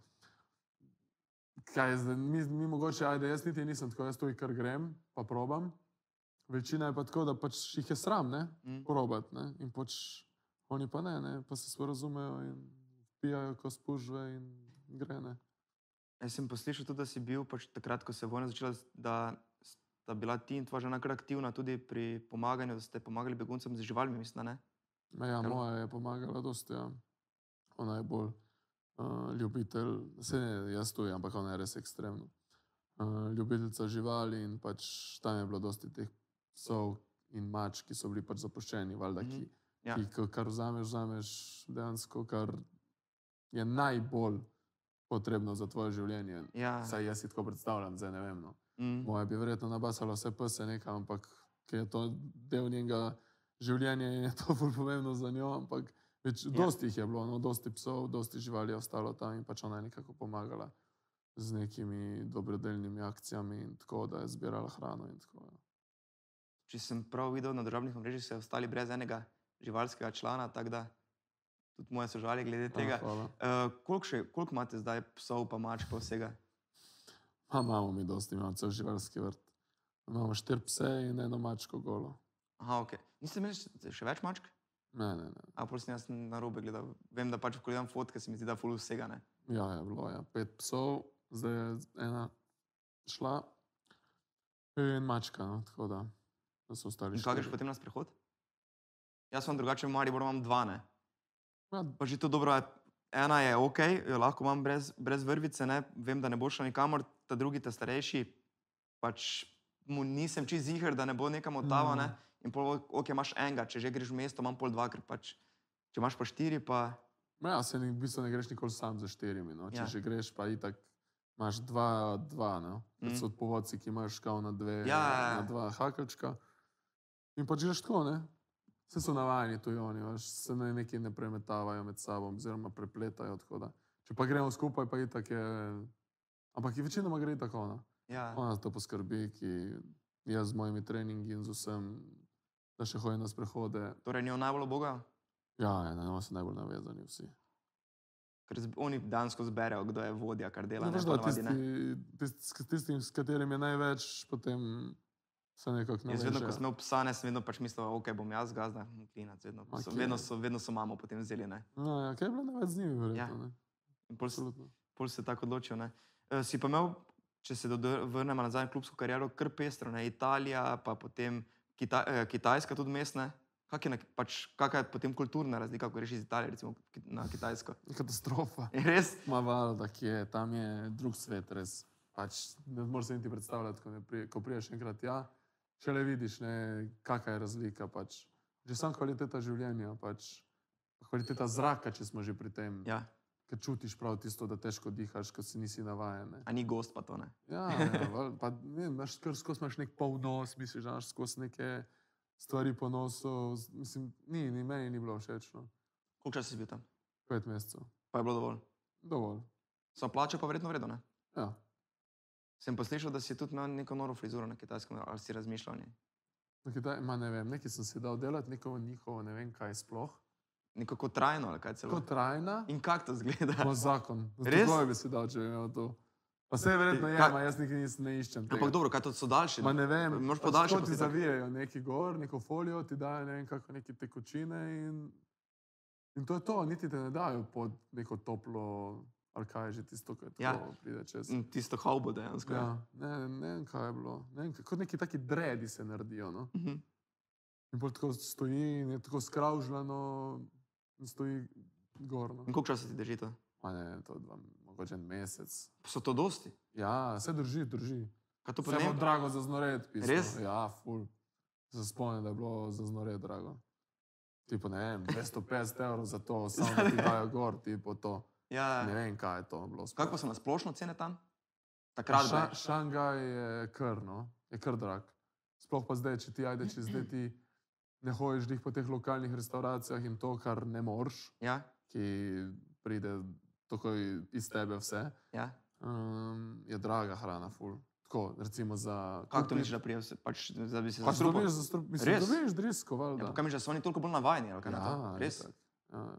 Kaj je zdaj, mi mogoče, ajde, jaz niti nisem tako, jaz to kar grem, pa probam. Večina je pa tako, da pač jih je sram, ne? Probat, ne? In pač oni pa ne? Pa se sporazumejo in pijajo ko spužve in gre, ne? Jaz sem poslišal tudi, da si bil pač takrat, ko se je vojna začela, da sta bila ti in tvoja žena kar aktivna tudi pri pomaganju, da ste pomagali beguncem z živalmi, mislim, ne? Ja, moja je pomagala dosti, ja. Ona je bolj ljubitelj, se ne jaz tudi, ampak ona je res ekstremno. Ljubiteljca živali in pač tam je bilo dosti teh psov in mač, ki so bili pač zapuščeni, valjda, ki kar vzameš dejansko, kar je najbolj potrebno za tvoje življenje. Saj jaz si tako predstavljam, zdaj ne vem, no. Moja bi verjetno nabasala vse pse nekaj, ampak ker je to del njenega življenja in je to bolj pomembno za njo, ampak dosti jih je bilo, no, dosti psov, dosti živali je ostalo tam in pač ona je nekako pomagala z nekimi dobrodelnimi akcijami in tako, da je zbirala hrano in tako. Če sem prav videl, na družbenih omrežjih so ostali brez enega živalskega člana, tako da tudi moje so žali glede tega. Koliko imate zdaj psov pa mačk pa vsega? Imamo mi dosti, imamo cel živalski vrt. Imamo 4 pse in 1 mačko golo. Aha, okej. Niste imeli še več mačk? Ne. A pol sem jaz narobe gledal. Vem, da pač ko gledam fotke, se mi zdi, da ful vsega, ne? Ja, je bilo, ja. 5 psov, zdaj je 1 šla in mačka, no, tako da so ostali 4. In kaj greš potem na sprehod? Jaz imam drugače v Mariboru, imam 2, ne? Pa že to dobro je. 1 je okej, jo lahko imam brez vrvice, ne? Vem, da ne bo šla nikamor, ta drugi, ta starejši, pač mu nisem čist ziher, da ne bo nekam odtava, ne? In pol, okej, imaš enega, če že greš v mesto, imam pol 2, ker pač, če imaš pa 4, pa... Ja, se v bistvu ne greš nikoli sam za 4, no. Če že greš, pa itak imaš 2, no. Ker so odpovodci, ki imaš kao na 2 hakelčka. In pač greš tako, ne. Vse so navajeni tuji oni, veš, se nekaj ne premetavajo med sabo, oziroma prepletajo, tako da. Če pa gremo skupaj, pa itak je... Ampak večinoma gre tako, no. Ona to poskrbi, ki jaz z mojimi treningi in z vsem, da še hodim na sprehode. Torej njo najbolj uboga? Ja, no, so najbolj navezani vsi. Ker oni dansko zberejo, kdo je vodja, kar dela, ne ponavadi, ne? Tistim, s katerim je največ, potem se nekako naveže. Jaz vedno, ko sem imel psa, ne, sem vedno pač mislil, okej, bom jaz gazda, klinac, vedno so mamo potem vzeli, ne. Ja, kaj je bilo največ z njimi, verjetno, ne. In pol se tako odločijo, ne. Si pa imel, če se vrnemo nazaj na klubsko kariero, kar pestro, ne, Italija, pa potem Kitajska tudi mestne. Kakšna je potem kulturna razlika, ko greš iz Italije, recimo, na Kitajsko? Katastrofa. Je res? Ma valjda, tam je drug svet, res. Pač ne moreš se niti predstavljati, ko priješ enkrat tja, šele vidiš, ne, kakšna je razlika, pač. Že sam kvaliteta življenja, pač, kvaliteta zraka, če smo že pri tem. Ja. Ker čutiš prav tisto, da težko dihaš, ko si nisi navajen, ne. A ni gost pa to, ne? Ja, pa ne, skozi imaš nek polnos, misliš, da imaš skozi neke stvari po nosu, mislim, meni ni bilo všeč, no. Koliko časa si bil tam? 5 mesecev. Pa je bilo dovolj? Dovolj. Samo plača pa verjetno vredo, ne? Ja. Sem poslišal, da si tudi imel neko noro frizuro na Kitajskem, ali si razmišljal o njej? Ma ne vem, nekaj sem si dal delati, neko njihovo, ne vem kaj sploh. Nekako trajno, ali kaj celo? Kot trajna. In kak to zgleda? Ma zakon. Res? Takoj bi si dal, če bi imel to. Pa vse verjetno je, Kaj- ma jaz nikaj ne iščem tega. Ampak dobro, kaj to so daljši? Ma ne vem, Moraš pač podaljšati. to ti pa si tako- zavijajo neki gor, neko folijo, ti dajo ne vem kako neke tekočine in to je to, niti te ne dajo pod neko toplo, ali kaj je že tisto, kaj Ja. tako pride čez. Tisto havbo dejansko. Ja, ne vem, kaj je bilo. Ne vem, kot neki taki dredi se naredijo, no. Mhm. In pol tako stoji in je tako skravžljano in stoji gor, no. In koliko časa ti drži to? Pa ne vem, to je mogoče en mesec. So to dosti? Ja, se drži. Kaj to Vse je pomeni? bilo drago za znored pisano. Res? Ja, ful. Se spomnim, da je bilo za znored drago. Tipo, ne vem, 250 evrov za to, samo da ti dajo gor, tipo to. Ja. Ne vem, kaj je to bilo. Kako pa so na splošno cene tam? Takrat je. Šangaj je kar, no, je kar drag. Sploh pa zdaj, če ti ajde, če zdaj ti ne hojiš glih po teh lokalnih restauracijah in to, kar ne moreš, Ja, ki pride takoj iz tebe vse, ja. je draga hrana, ful. Tako, recimo za... Kako to misliš, da prijem, pač, da bi se Pač zastrupil? dobiš mislim, Res? dobiš drisko, Ja, valjda. pa kaj misliš, da so oni toliko bolj navajeni, ali kaj na to? Ja, Res? itak. Ja.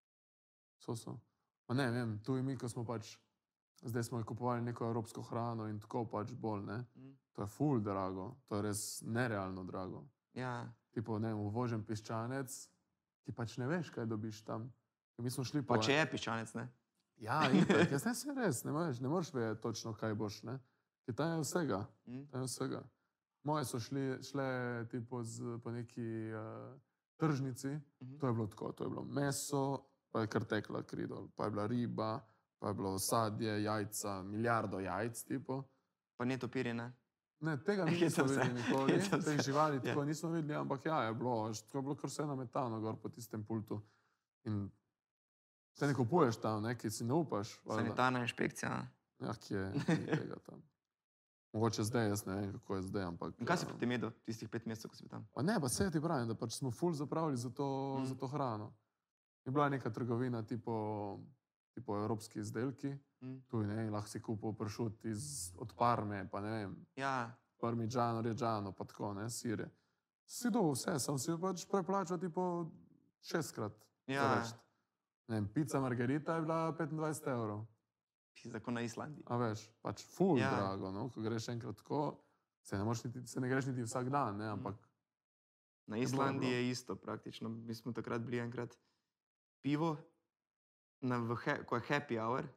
So. Pa ne vem, tu in mi, ko smo pač, zdaj smo kupovali neko evropsko hrano in tako pač bolj, ne. To je ful drago, to je res nerealno drago. Ja. Tipo, ne vem, uvožen piščanec, ki pač ne veš, kaj dobiš tam. In mi smo šli po... Pa če je piščanec, ne? Ja, itak, jaz ne se res, ne moreš vedeti točno, kaj boš, ne. Ker tam je vsega, tam je vsega. Moje so šle tipo po neki tržnici, to je bilo tako, to je bilo meso, pa je kar tekla kri dol, pa je bila riba, pa je bilo sadje, jajca, milijardo jajc, tipo. Pa ne topiri, ne? Ne, tega nismo Hecam se, videli nikoli, hecam se. teh živali Ja. tako nismo videli, ampak ja, je bilo, tako je bilo kar vse nametano gor po tistem pultu. In se ne kupuješ tam, ne, ki si ne upaš. valjda. Sanitarna inšpekcija. Ja, kje ni tega tam. Mogoče zdaj, jaz ne vem, kako je zdaj, ampak... In kaj si potem jedel tistih 5 mesecev, ko si bil tam? Pa ne, pa se ti pravim, da pač smo ful zapravili za to hrano. Je bila neka trgovina tipo evropski izdelki, tu ne vem, lahko si kupil pršut od Parme, pa ne vem, Ja, parmigiano, reggiano, pa tako, ne, sire. Si dobil vse, sem si pač preplačal tipo 6-krat. Ja. Ne vem, pica margarita je bila 25 evrov. tako na Islandiji. A veš, pač ful Ja. drago, no, ko greš enkrat tako, se ne greš niti vsak dan, ne, ampak Na bilo, Islandiji bro. je isto praktično. Mi smo takrat bili enkrat pivo, ko je happy hour,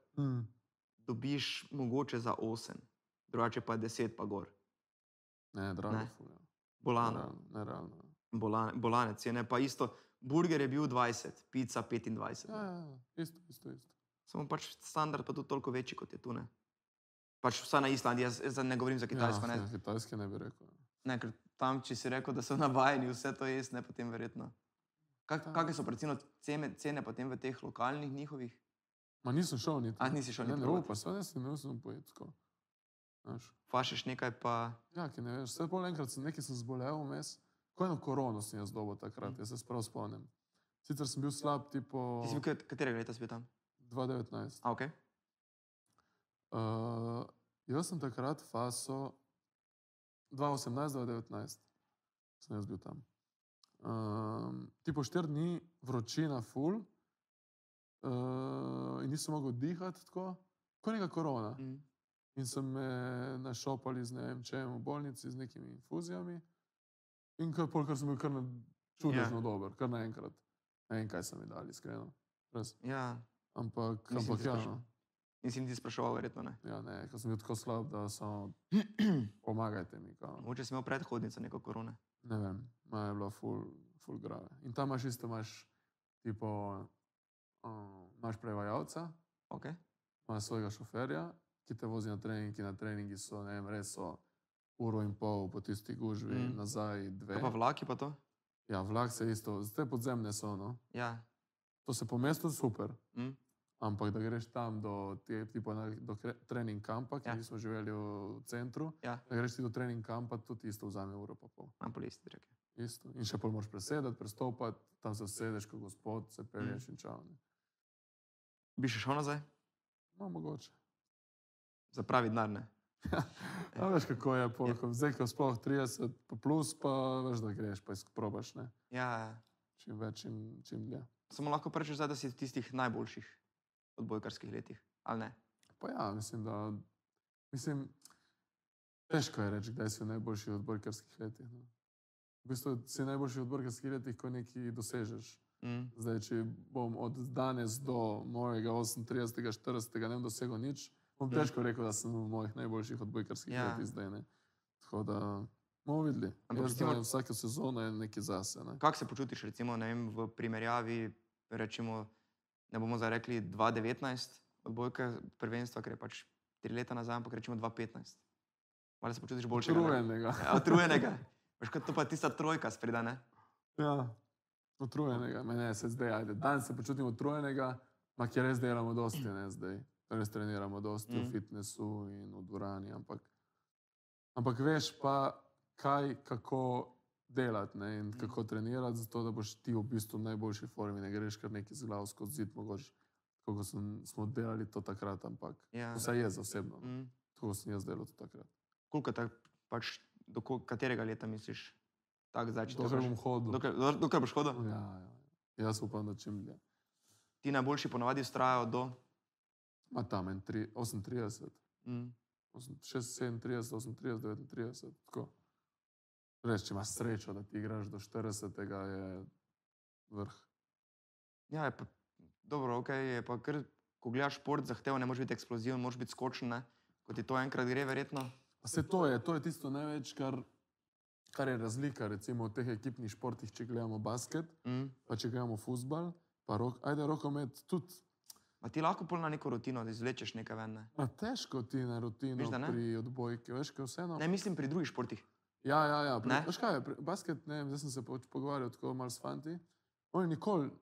dobiš mogoče za 8, drugače pa 10 pa gor. ne, drago, Ne. ful, ja. Bolano. Nerealno. Bolane cene. Pa isto, burger je bil 20, pica 25. Ja, isto. Samo pač standard pa tudi toliko večji, kot je tu, ne. Pač vsaj na Islandiji, jaz zdaj ne govorim za Kitajsko, ne. Ja, Kitajske ne bi rekel. Ne, ker tam, če si rekel, da so navajeni vse to jesti, ne, potem verjetno. Kakšne so recimo cene potem v teh lokalnih njihovih? Ma nisem šel niti. A, nisi šel ne, niti ne provat? upaš, saj ne upam pojeti tako. Znaš. Fašeš nekaj pa... Ja, ki ne veš, vse pol enkrat nekaj sem zbolel vmes, ko eno korono sem jaz dobil takrat, jaz se sprav spomnim. Sicer sem bil slab tipo Ti si bil katerega leta si bil tam? 2019. A, okej. Jaz sem takrat faso 2018-2019 sem jaz bil tam. Tipo 4 dni vročina ful in nisem mogel dihati tako, kot neka korona. In so me našopali z ne vem čem v bolnici, z nekimi infuzijami. In kar sem bil kar čudežno dober, kar naenkrat. Ne vem, kaj so mi dali, iskreno. Res. Ja. Ampak Nisi ti ja, spraševal? no. Nisi niti spraševal, verjetno ne. Ja, ne, ko sem bil tako slab, da samo pomagajte mi. Kao. Mogoče si imel predhodnico neko korone. Ne vem, je bilo ful grave. In tam imaš tipo, imaš prevajalca, Okej. imaš svojega šoferja, ki te vozi na trening, ki na treningi so, ne vem, res so 1,5 po tisti gužvi, nazaj 2. Kaj pa vlaki pa to? Ja, vlak se isto, zdaj podzemne so, no. Ja. To se po mestu super, Mm. ampak da greš tam do trening kampa, ki smo živeli v centru, Ja. da greš ti do trening kampa, tudi isto vzame 1,5 ure. Mam po listi, čakaj. Isto. In še pol moraš presedati, prestopati, tam se sedeš kot gospod, se pelješ in čau. Ne. Bi še šel nazaj? No, mogoče. Za pravi denar, ne? A veš, kako je, zdaj, ko sploh 30 pa plus, pa veš, da greš, pa probaš, ne. Ja. Čim več, čim dlje. Samo lahko rečeš zdaj, da si v tistih najboljših odbojkarskih letih, ali ne? Pa ja, mislim, da Mislim, težko je reči, kdaj si v najboljših odbojkarskih letih. No. V bistvu si najboljši v odbojkarskih letih, ko nekaj dosežeš. Zdaj, če bom od danes do mojega 38. 40. ne bom dosegel nič, bom težko rekel, da sem v mojih najboljših odbojkarskih letih zdaj. Ne. Tako da bomo videli. Vsaka sezona je nekaj zase. Ne. Kako se počutiš, recimo, ne vem, v primerjavi, rečemo, ne bomo zdaj rekli 2019 odbojka prvenstva, ker je pač 3 leta nazaj, ampak rečemo 2015. Ali se počutiš boljšega? Utrujenega. Ja, utrujenega. Veš, kot to pa tista trojka spreda, ne? Ja, utrujenega. Mene se zdaj, ajde, danes se počutim utrujenega, ampak je res delamo dosti, ne, zdaj. Res treniramo dosti v fitnessu in v dvorani, ampak veš pa, kaj, kako delati, ne, in kako trenirati, zato da boš ti v bistvu v najboljši formi, ne greš kar neki z glavo skozi zid, mogoče, kako smo delali to takrat, ampak vsaj jaz osebno, tako sem jaz delal to takrat. Koliko pač, do katerega leta misliš? Dokler bom hodil. Dokler boš hodil? Ja. Jaz upam, da čim dlje. Ti najboljši ponavadi vztrajajo do? Ma tam, 38. 37, 38, 39, tako. Res, če imaš srečo, da ti igraš do 40. je vrh. Ja, je pa dobro, okej, je pa kar, ko gledaš šport, zahteven, ne moraš biti eksploziven, moraš biti skočen, ne? Ko ti to enkrat gre, verjetno. Pa se to je tisto največ, kar je razlika, recimo v teh ekipnih športih, če gledamo basket, pa če gledamo fuzbal, pa rokomet tudi. Ma ti lahko pol na neko rutino, da izvlečeš nekaj ven, ne? Ma težko ti na rutino pri odbojki, veš, kaj vseeno. Ne, mislim pri drugih športih. Ja. Veš kaj, basket, ne vem, zdaj sem se pogovarjal tako malo s fanti, oni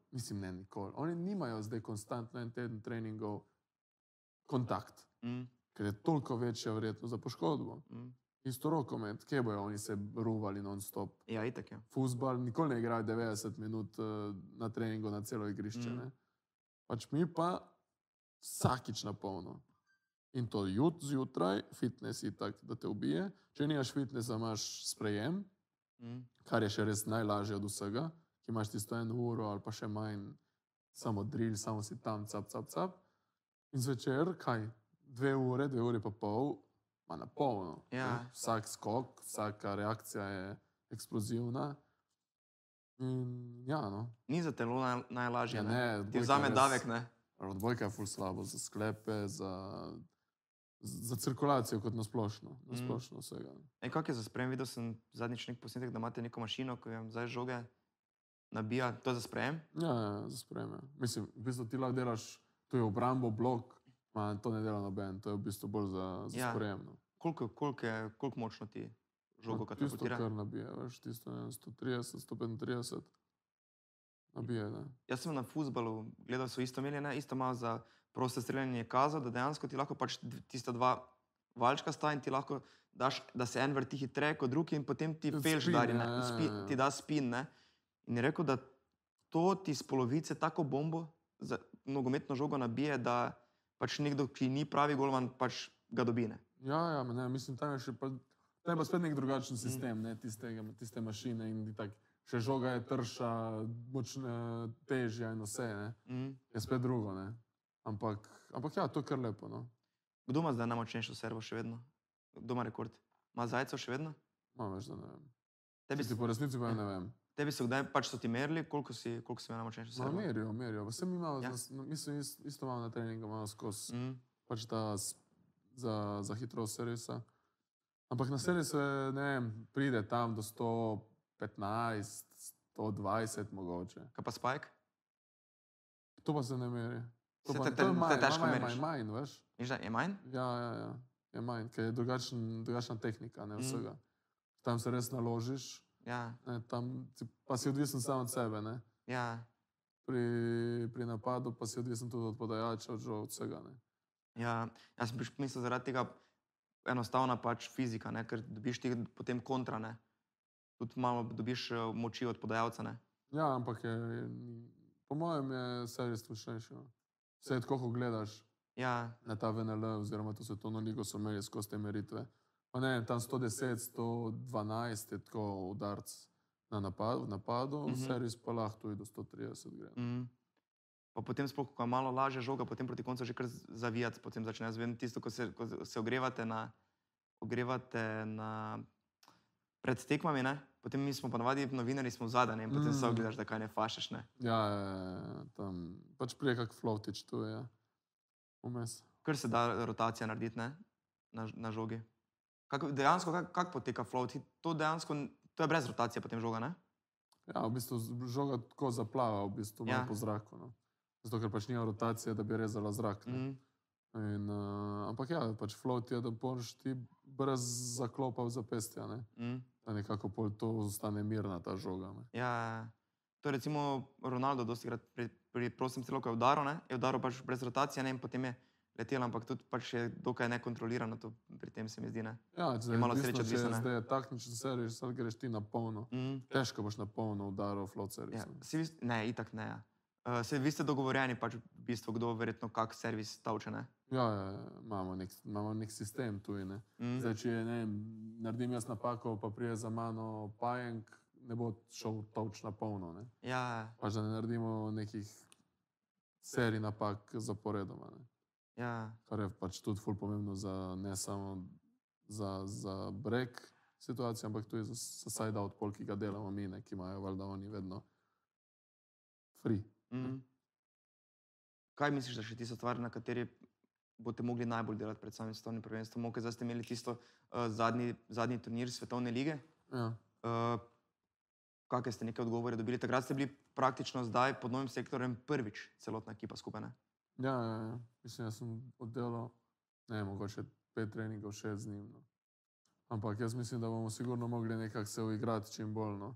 oni nimajo zdaj konstantno en teden treningov kontakt, ker je toliko večja verjetnost za poškodbo. Isto rokomet, kje bojo oni se ruvali non-stop. Ja, itak je. Fuzbal, nikoli ne igrajo 90 minut na treningu na celo igrišče, ne. Pač mi pa vsakič na polno. In to zjutraj, fitness itak, da te ubije. Če nimaš fitnessa, imaš sprejem, kar je še res najlažje od vsega, ki imaš tisto 1 uro ali pa še manj, samo drill, samo si tam, cap. In zvečer, kaj? 2 ure pa pol, ma na polno. Vsak skok, vsaka reakcija je eksplozivna. In ja, no. Ni za telo najlažje, ne? Ne. Ti vzame davek, ne? Odbojka je ful slabo za sklepe, za cirkulacijo kot nasplošno. Nasplošno vsega. Kako je za sprejem? Videl sem zadnjič nek posnetek, da imate neko mašino, ko vam zdaj žoge nabija. To je za sprejem? Ja, za sprejem, ja. Mislim, v bistvu ti lahko delaš, to je obrambo, blok, ma to ne dela noben, to je v bistvu bolj za sprejem. Koliko močno ti žogo katapultira? Tisto, kar nabije, veš, tisto 130, 135 nabije, ne. Jaz sem na fuzbalu gledal, so isto imeli, ne, isto malo za prosto streljanje kazo, da dejansko ti lahko pač tista 2 valčka sta in ti lahko daš, da se en vrti hitreje kot drugi in potem ti felš dari, ne, ti da spin, ne. In je rekel, da to ti z polovice tako bombo za nogometno žogo nabije, da pač nekdo, ki ni pravi golman, pač ga dobi, ne. Ja, ne, mislim, tam je še pa, tam je pa spet nek drugačen sistem, ne, tiste mašine in tak, še žoga je trša, težja in vse, ne. Je spet drugo, ne. Ampak ja, to je kar lepo, no. Kdo ima zdaj najmočnejšo servo še vedno? Kdo ima rekord? Ima Zajcev še vedno? Ma veš, da ne vem. Ti po resnici pa ne vem. Tebi so kdaj, pač so ti merili, koliko si imel najmočnejšo servo? Ma merijo. Vse mi imamo, mislim, isto imamo na treningu, imamo skozi, pač ta za hitrost servisa. Ampak na servisu, ne vem, pride tam do 115, 120 mogoče. Kaj pa spike? To pa se ne meri. To je težko meriš. Manj, veš? Miš, da je manj? Ja. Je manj, ker je drugačna tehnika, ne vsega. Tam se res naložiš, pa si odvisen sam od sebe, ne. Ja. Pri napadu pa si odvisen tudi od podajača, od vsega, ne. Ja, jaz sem mislil zaradi tega enostavna pač fizika, ne, ker dobiš ti potem kontra, ne. Tudi malo dobiš moči od podajalca, ne. Ja, ampak po mojem je servis močnejši, no. Vse tako, ko gledaš na ta VNL oziroma to svetovno ligo, so imeli skozi te meritve. Pa ne, tam 110, 112 je tako udarc v napadu, servis pa lahko tudi do 130 gre. pa potem sploh, ko je malo lažja žoga, potem proti koncu že kar zavijati, potem začne. Jaz vem tisto, ko se ogrevate pred tekmami, ne? Potem mi smo ponavadi novinarji smo zadaj, ne? In potem se ogledaš, da kaj ne fašeš, ne? Ja, tam pač prije kak floatič tu je, vmes. Kar se da rotacija narediti, ne? Na žogi. Dejansko, kako poteka float? To dejansko, to je brez rotacije potem žoga, ne? Ja, v bistvu žoga tako zaplava, v bistvu malo po zraku, no. Zato, ker pač nima rotacije, da bi rezala zrak, ne. Ampak ja, pač float je, da boš ti brez zaklopa v zapestja, ne. Da nekako pol to ostane mirna ta žoga, ne. Ja, to je recimo Ronaldo dostikrat pri prostem celo, ko je udaril, ne, je udaril pač brez rotacije, ne, in potem je letel, ampak tudi pač je dokaj nekontrolirano to pri tem, se mi zdi, ne. Ja, Je malo sreče odvisno, ne. zdaj je taktičen servis, sad greš ti na polno. Težko boš na polno udaril float servis. Ja, ne, itak ne, ja. Vi ste dogovorjeni pač v bistvu, kdo verjetno kak servis tavče, ne? Ja, imamo nek sistem tuj, ne. Zdaj, če je, ne vem, naredim jaz napako, pa prije za mano Pajenk, ne bo šel tavč na polno, ne. Ja. Pač da ne naredimo nekih serij napak zaporedoma, ne. Ja. Kar je pač tudi ful pomembno za, ne samo za break situacijo, ampak tudi za side-out pol, ki ga delamo mi, ne, ki imajo valjda oni vedno free. Kaj misliš, da še tista stvar, na kateri boste mogli najbolj delati pred samim svetovnim prvenstvom? Ok, zdaj ste imeli tisto zadnji turnir Svetovne lige. Ja. Kakšne ste neke odgovore dobili? Takrat ste bili praktično zdaj pod novim sektorjem prvič celotna ekipa skupaj, ne? Ja. Mislim, jaz sem oddelal, ne, mogoče 5 treningov, 6 z njim, no. Ampak jaz mislim, da bomo sigurno mogli nekako se uigrati čim bolj, no.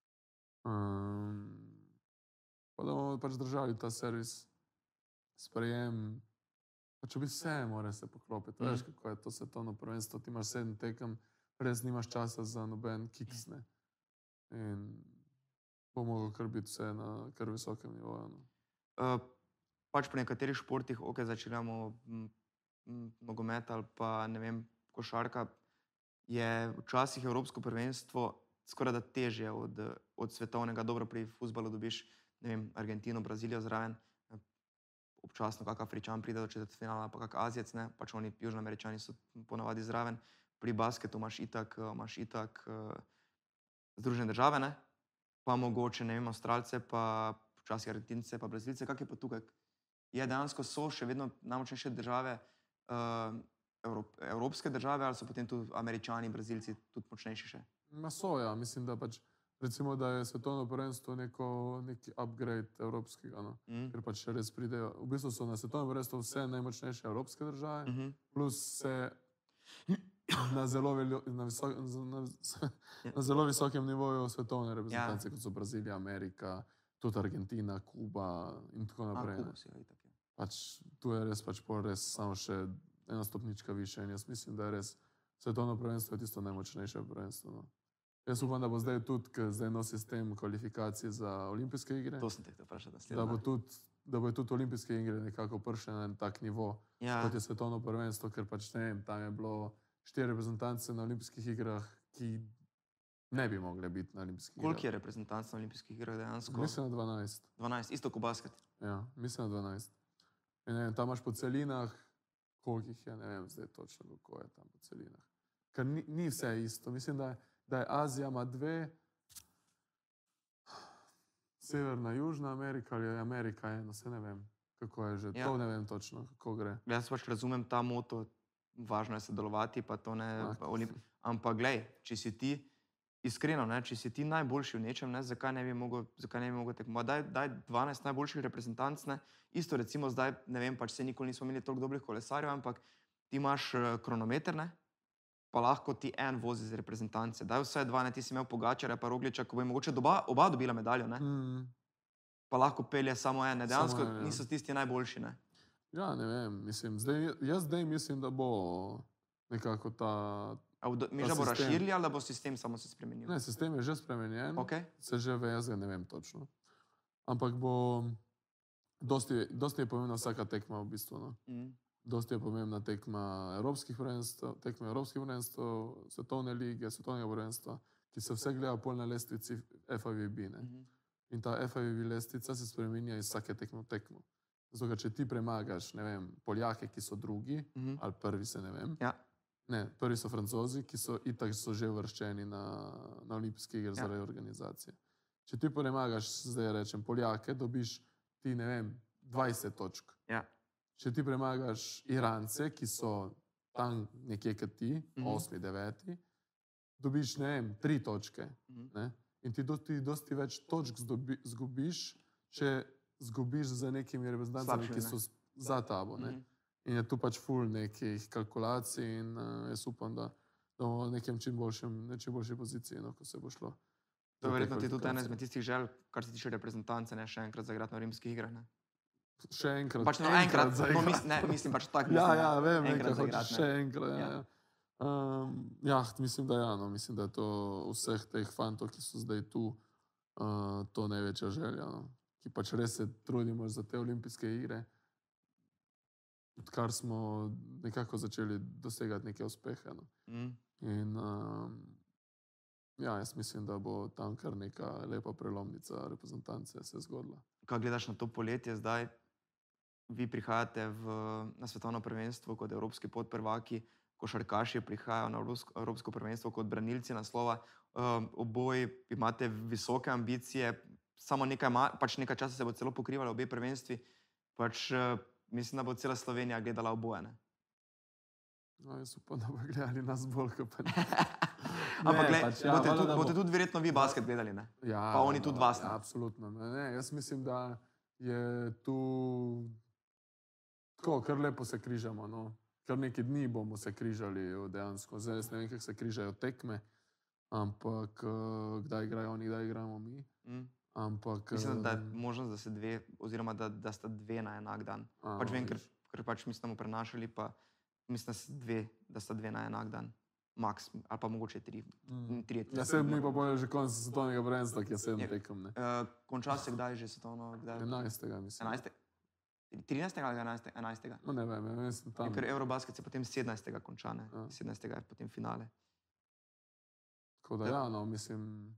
Pa da bomo pač držali ta servis, sprejem, pač v bistvu vse mora se poklopiti. Veš, kako je to svetovno prvenstvo, ti imaš 7 tekem, res nimaš časa za noben kiks, ne. In bo mogel kar biti vse na kar visokem nivoju, no. Pač pri nekaterih športih, ok, začeljamo nogomet ali pa, ne vem, košarka, je včasih evropsko prvenstvo skoraj da težje od svetovnega. Dobro, pri fuzbalu dobiš, ne vem, Argentino, Brazilijo zraven, občasno kak Afričan pride do četrtfinala, pa kak Azijec, ne, pač oni Južnoameričani so ponavadi zraven. Pri basketu imaš itak Združene države, ne, pa mogoče, ne vem, Avstralce, pa včasih Argentince, pa Brazilce. Kak je pa tukaj? Je dejansko so še vedno najmočnejše države, evropske države, ali so potem tudi Američani, Brazilci tudi močnejši še? Ma so, ja, mislim, da pač recimo, da je svetovno prvenstvo neki upgrade evropskega, no. Ker pač res pridejo, v bistvu so na svetovnem prvenstvu vse najmočnejše evropske države, plus se na zelo visokem nivoju svetovne reprezentance, kot so Brazilija, Amerika, tudi Argentina, Kuba in tako naprej. Kuba si, ja, itak je. Pač tu je res pač pol res samo še ena stopnička više in jaz mislim, da je res svetovno prvenstvo je tisto najmočnejše prvenstvo, no. Jaz upam, da bo zdaj tudi, ker zdaj nosi sistem kvalifikacij za olimpijske igre, To sem te vprašal da naslednje. bojo tudi olimpijske igre nekako prišle na en tak nivo, kot je svetovno prvenstvo, ker pač ne vem, tam je bilo 4 reprezentance na olimpijskih igrah, ki ne bi mogle biti na olimpijskih igrah. Koliko je reprezentanc na olimpijskih igrah dejansko? Mislim, da 12. 12, isto kot basket. Ja, mislim, da 12. In ne vem, tam imaš po celinah, koliko jih je, ne vem zdaj točno, kako je tam po celinah. Ker ni vse isto. Mislim, da je Azija ima 2, Severna, Južna Amerika ali je Amerika eno, saj ne vem, kako je že. To ne vem točno, kako gre. Jaz pač razumem ta moto, važno je sodelovati, pa to ne, ampak glej, če si ti, iskreno, ne, če si ti najboljši v nečem, ne, zakaj ne bi mogel tekmovati? Daj 12 najboljših reprezentanc, ne, isto recimo zdaj, ne vem, pač se nikoli nismo imeli toliko dobrih kolesarjev, ampak ti imaš kronometer, ne, pa lahko ti en vozi z reprezentance. Daj vse 2, ne, ti si imel Pogačarja pa Rogliča, ko bi mogoče oba dobila medaljo, ne, pa lahko pelje samo en, ne, dejansko niso tisti najboljši, ne. Ja, ne vem, mislim, jaz zdaj mislim, da bo nekako ta Misliš, da bo razširili ali da bo sistem samo se spremenil? Ne, sistem je že spremenjen, se že ve, jaz ga ne vem točno. Ampak bo, dosti je pomembna vsaka tekma v bistvu, no. Dosti je pomembna tekma evropskih prvenstev, svetovne lige, svetovnega prvenstva, ki se vse gleda pol na lestvici FIVB, ne. In ta FIV lestvica se spreminja iz vsake tekme v tekmo. Zato, če ti premagaš, ne vem, Poljake, ki so drugi, ali prvi, se ne vem. Ja. Ne, prvi so Francozi, ki so itak so že uvrščeni na olimpijske igre zaradi organizacije. Če ti premagaš, zdaj rečem, Poljake, dobiš ti, ne vem, 20 točk. Ja. Če ti premagaš Irance, ki so tam nekje kot ti, 8., 9., dobiš, ne vem, 3 točke. Ne? In ti dosti več točk zgubiš, če zgubiš za nekimi reprezentancami, ki so za tabo. Ne? In je tu pač ful nekih kalkulacij in jaz upam, da bomo v nekem čim boljši poziciji, no, ko se bo šlo. To je verjetno tudi ena izmed tistih želj, kar se tiče reprezentance, ne še enkrat zaigrati na olimpijskih igrah. Ne? Še enkrat. Pač enkrat mislim pač tako. Ja, vem, enkrat hočeš še enkrat. Mislim, da ja, no. Mislim, da je to vseh teh fantov, ki so zdaj tu, to največja želja, no. Ki pač res se trudimo za te olimpijske igre, odkar smo nekako začeli dosegati neke uspehe. No. In jaz mislim, da bo tam kar neka lepa prelomnica reprezentance se zgodila. Kaj gledaš na to poletje zdaj? Vi prihajate na svetovno prvenstvo kot evropski podprvaki, košarkaši prihajajo na evropsko prvenstvo kot branilci naslova. Oboji imate visoke ambicije, samo nekaj časa se bo celo pokrivalo obe prvenstvi. Pač mislim, da bo cela Slovenija gledala oboje. Ne? No, jaz upam, da bo gledali nas bolj, kot pa ne. Ampak boste tudi verjetno vi basket gledali, ne? Ja, pa oni tudi vas. Ja, absolutno. Ne, jaz mislim, da je tu tako, kar lepo se križamo. No. Kar neki dni bomo se križali dejansko. Zdaj jaz ne vem, kako se križajo tekme, ampak kdaj igrajo oni, kdaj igramo mi. Ampak, mislim, da je možnost, da se dve, oziroma da sta dve na enak dan. Pač vem, ker pač mi smo prenašali, pa mislim, da sta dve na enak dan. Max, ali pa mogoče 3. Ja, 7 dni pa bojo že konec svetovnega prvenstva, ki je 7 tekem. Konča se kdaj že svetovno? 11. mislim. 13. ali 11. No, ne vem, mislim tam. Ker Eurobasket se potem 17. konča, ne? 17. je potem finale. Tako da ja, no, mislim,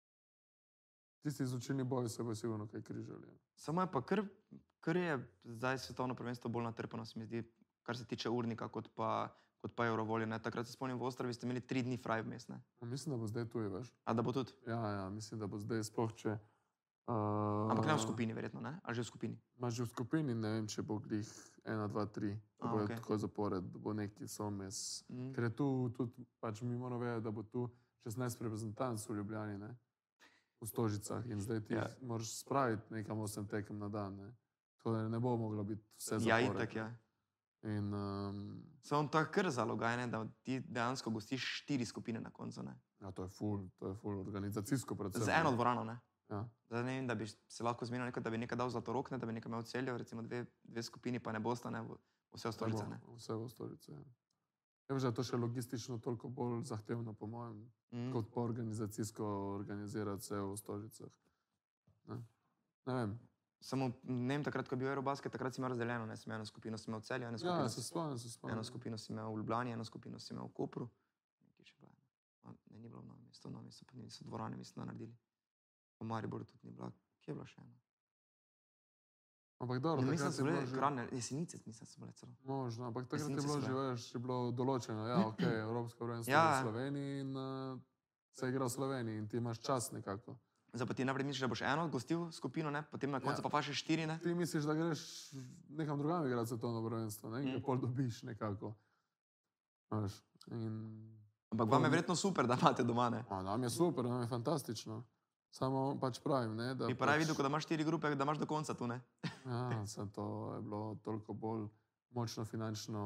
tisti izločilni boji se bo sigurno kaj križali. Samo je pa kar je zdaj svetovno prvenstvo bolj natrpano, se mi zdi, kar se tiče urnika, kot pa Eurovolje. Takrat se spomnim, v Ostravi ste imeli 3 dni fraj vmes. Mislim, da bo zdaj tu, veš. A da bo tudi? Ja, mislim, da bo zdaj sploh, če... Ampak ne v skupini, verjetno, ne? Ali že v skupini? Že v skupini, ne vem, če bo glih 1, 2, 3, da bo tako zapored, da bo neki somes. Ker je tu tudi, pač mi moramo vedeti, da bo tu 16 reprezentanc v Ljubljani, ne? V Stožicah. In zdaj ti moraš spraviti nekam 8 tekem na dan, ne? Tako da ne bo moglo biti vse zapored. Ja, itak, ja. In... Samo to je kar zalogaj, da ti dejansko gostiš 4 skupine na koncu, ne? Ja, to je ful organizacijsko predvsem. Z eno dvorano, ne? Ja. Zdaj ne vem, da bi se lahko zmenil nekaj, da bi nekaj dal Zlatorog, ne, da bi nekaj imel Celje, recimo 2 skupini, pa ne bosta, ne, vse v Stožice, ne? Vse v Stožice, ja. Ja, veš, da je to še logistično toliko bolj zahtevno, po mojem, kot pa organizacijsko organizirati vse v Stožicah. Ne vem. Samo, ne vem, takrat, ko je bil Eurobasket, takrat si imel razdeljeno, ne, si imel eno skupino, si imel v Celju, ja, se spomnim. Eno skupino si imel v Ljubljani, eno skupino si imel v Kopru. Nekaj še bilo, ni bilo v Novem mestu, pa niso dvorane, mislim, da naredili. V Mariboru tudi ni bila. Kje je bila še ena? Ampak dobro, takrat je bilo že... Krane, Jesenice, mislim, so bile celo. Možno, ampak takrat je bilo že, veš, je bilo določeno, ja, okej, Evropsko prvenstvo v Sloveniji in se igra v Sloveniji in ti imaš čas nekako. Zdaj pa ti najprej misliš, da boš eno gostil skupino, ne? Potem na koncu pa še 4, ne? Ti misliš, da greš nekam drugam igrati svetovno prvenstvo, ne? In ga pol dobiš nekako. Veš, in... Ampak vam je verjetno super, da imate doma, ne? Nam je super, nam je fantastično. Samo pač pravim, ne, da... Mi pa raje videl, da imaš 4 grupe, da imaš do konca tu, ne? Ja, to je bilo toliko bolj močno finančno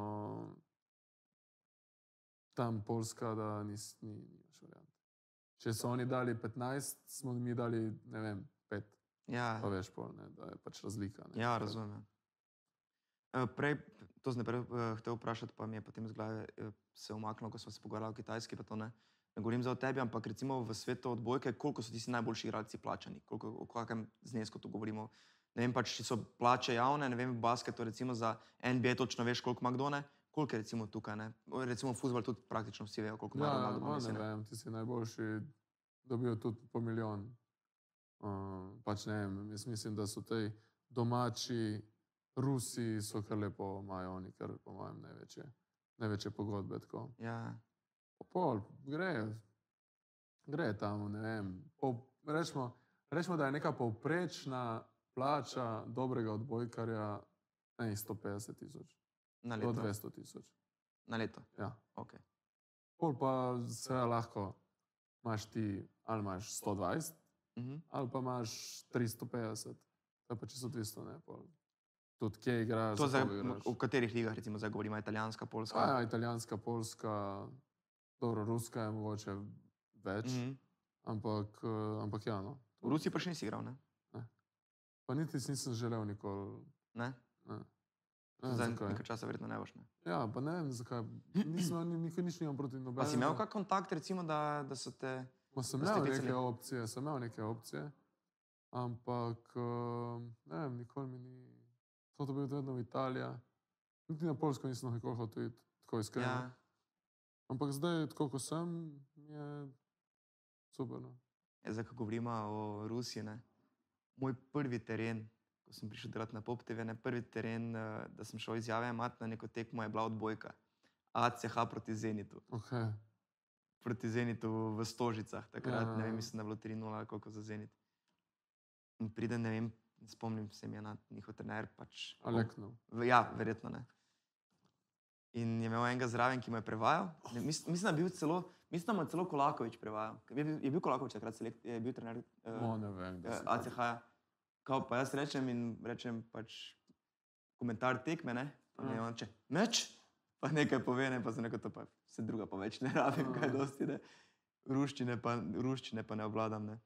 tam Poljska, da nimaš variante. Če so oni dali 15, smo mi dali, ne vem, 5. Ja. Pa veš pol, ne, da je pač razlika. Ne? Ja, razumem. Prej, to sem naprej hotel vprašati, pa mi je potem z glave se umaknilo, ko smo se pogovarjali o Kitajski, pa to ne. Ne govorim za o tebi, ampak recimo v svetu odbojke, koliko so tisti najboljši igralci plačani? O kakem znesku tu govorimo? Ne vem pač, če so plače javne, ne vem v basketu, recimo za NBA točno veš, koliko ima kdo, ne? Koliko je recimo tukaj, ne? Recimo v fuzbol tudi praktično vsi vejo, koliko ima Ronaldo. Ja, ne vem, ti si najboljši, dobijo tudi po milijon Pač ne vem, jaz mislim, da so te domači Rusi so kar lepo, imajo oni kar po mojem največje pogodbe. Tako. Ja, Pol, gre tam, ne vem. Rečemo, da je neka povprečna plača dobrega odbojkarja 150 000 na do leto. 200 000. Na leto. Ja. Okay. Pol pa se lahko imaš ti, ali imaš 120, ali pa imaš 350. To je pa čisto odvisno, ne? Pol. Tudi kje igraš, To za zdaj, koga igraš. v katerih ligah, recimo, zdaj govorimo, italijanska, poljska? Ja, italijanska, poljska, dobro, ruska je mogoče več, ampak ja, no. V Rusiji pa še nisi igral, ne? Pa niti nisem želel nikoli. Ne? Ne. Ne vem, Zdaj zakaj. nekaj časa verjetno ne boš, ne? Ja, pa ne vem, zakaj. Nikoli nič nimam proti nobenemu. Pa si imel kak kontakt, recimo, da so te... Ma sem da ste imel klicali? neke opcije, ampak ne vem, nikoli mi ni. Sem to bil vedno v Italiji. Niti na Poljsko nisem nikoli hotel iti, tako iskreno. Ja. Ampak zdaj, tako ko sem, je super. No. Zdaj, ko govorimo o Rusiji, ne? Moj prvi teren, ko sem prišel delati na Pop TV, ne, prvi teren, da sem šel izjave imati na neko tekmo, je bila odbojka. ACH proti Zenitu. Okay. Proti Zenitu v Stožicah. Takrat, Ja. ne vem, mislim, da je bilo 3:0 ali koliko za Zenit. In pride, ne vem, spomnim se mi na njihov trener, pač... Aleknov. Ja, verjetno ne. In je imel enega zraven, ki mu je prevajal. Mislim, da mu je celo Kolakovič prevajal. Je bil Kolakovič takrat je bil trener Ne vem, da si. ACH-ja. Kao pa jaz rečem pač komentar tekme, ne? Pa mi je on če, meč? Pa nekaj pove, ne? Pa sem rekel, to pa vse druga pa več ne rabim, kaj dosti, ne? Ruščine pa ne obvladam, ne?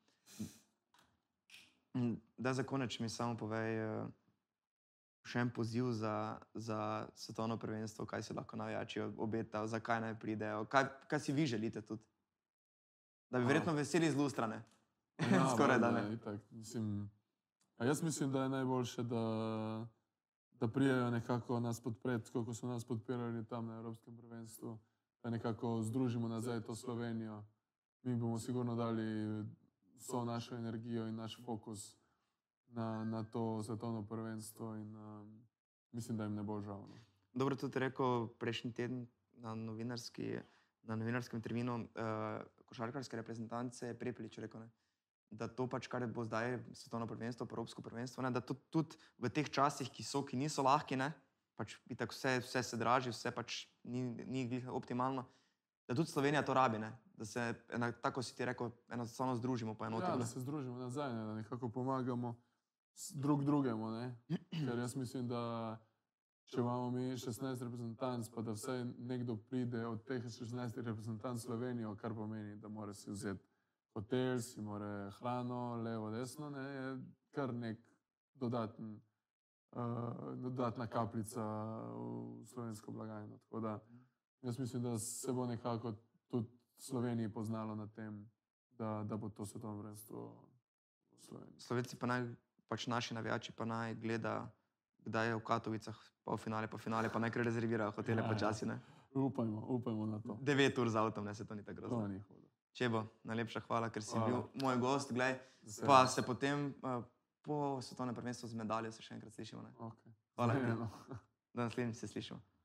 Da za konec mi samo povej še en poziv za svetovno prvenstvo, kaj si lahko navijači obetajo, zakaj naj pridejo, kaj si vi želite tudi? Da bi verjetno veseli z lustrane. Ja, Skoraj da ne. Itak, jaz mislim, da je najboljše, da prijejo nekako nas podpreti, kot so nas podpirali tam na Evropskem prvenstvu, da nekako združimo nazaj to Slovenijo. Mi bomo sigurno dali vso našo energijo in naš fokus na to svetovno prvenstvo in mislim, da jim ne bo žal. No. Dobro, tudi rekel prejšnji teden na novinarskem terminu košarkarske reprezentance Prepelič rekel, ne, da to pač, kar bo zdaj svetovno prvenstvo, evropsko prvenstvo, ne, da tudi v teh časih, ki niso lahki, ne, pač itak vse se draži, vse pač ni optimalno, da tudi Slovenija to rabi, ne, da se, tako si ti rekel, enostavno združimo pa enotimo. Ja, da se združimo nazaj, ne, da nekako pomagamo drug drugemu, ne, ker jaz mislim, da če imamo mi 16 reprezentanc, pa da vsaj nekdo pride od teh 16 reprezentanc Slovenijo, kar pomeni, da mora si vzeti hotel, si mora hrano, levo, desno, ne, je kar nek dodatna kapljica v slovensko blagajno. Tako da jaz mislim, da se bo nekako tudi Sloveniji poznalo na tem, da bo to svetovno prvenstvo v Sloveniji. Slovenci pa naj, pač naši navijači pa naj gleda, kdaj je v Katovicah polfinale, pa naj kar rezervirajo hotele počasi, ne? Upajmo na to. 9 ur z avtom, ne, se to ni tako grozno. To ni hudo. Čebo, najlepša hvala, ker si bil moj gost, glej, pa se potem po svetovnem prvenstvu z medaljo se še enkrat slišimo, ne? Okay. Hvala. Da naslednjič se slišimo.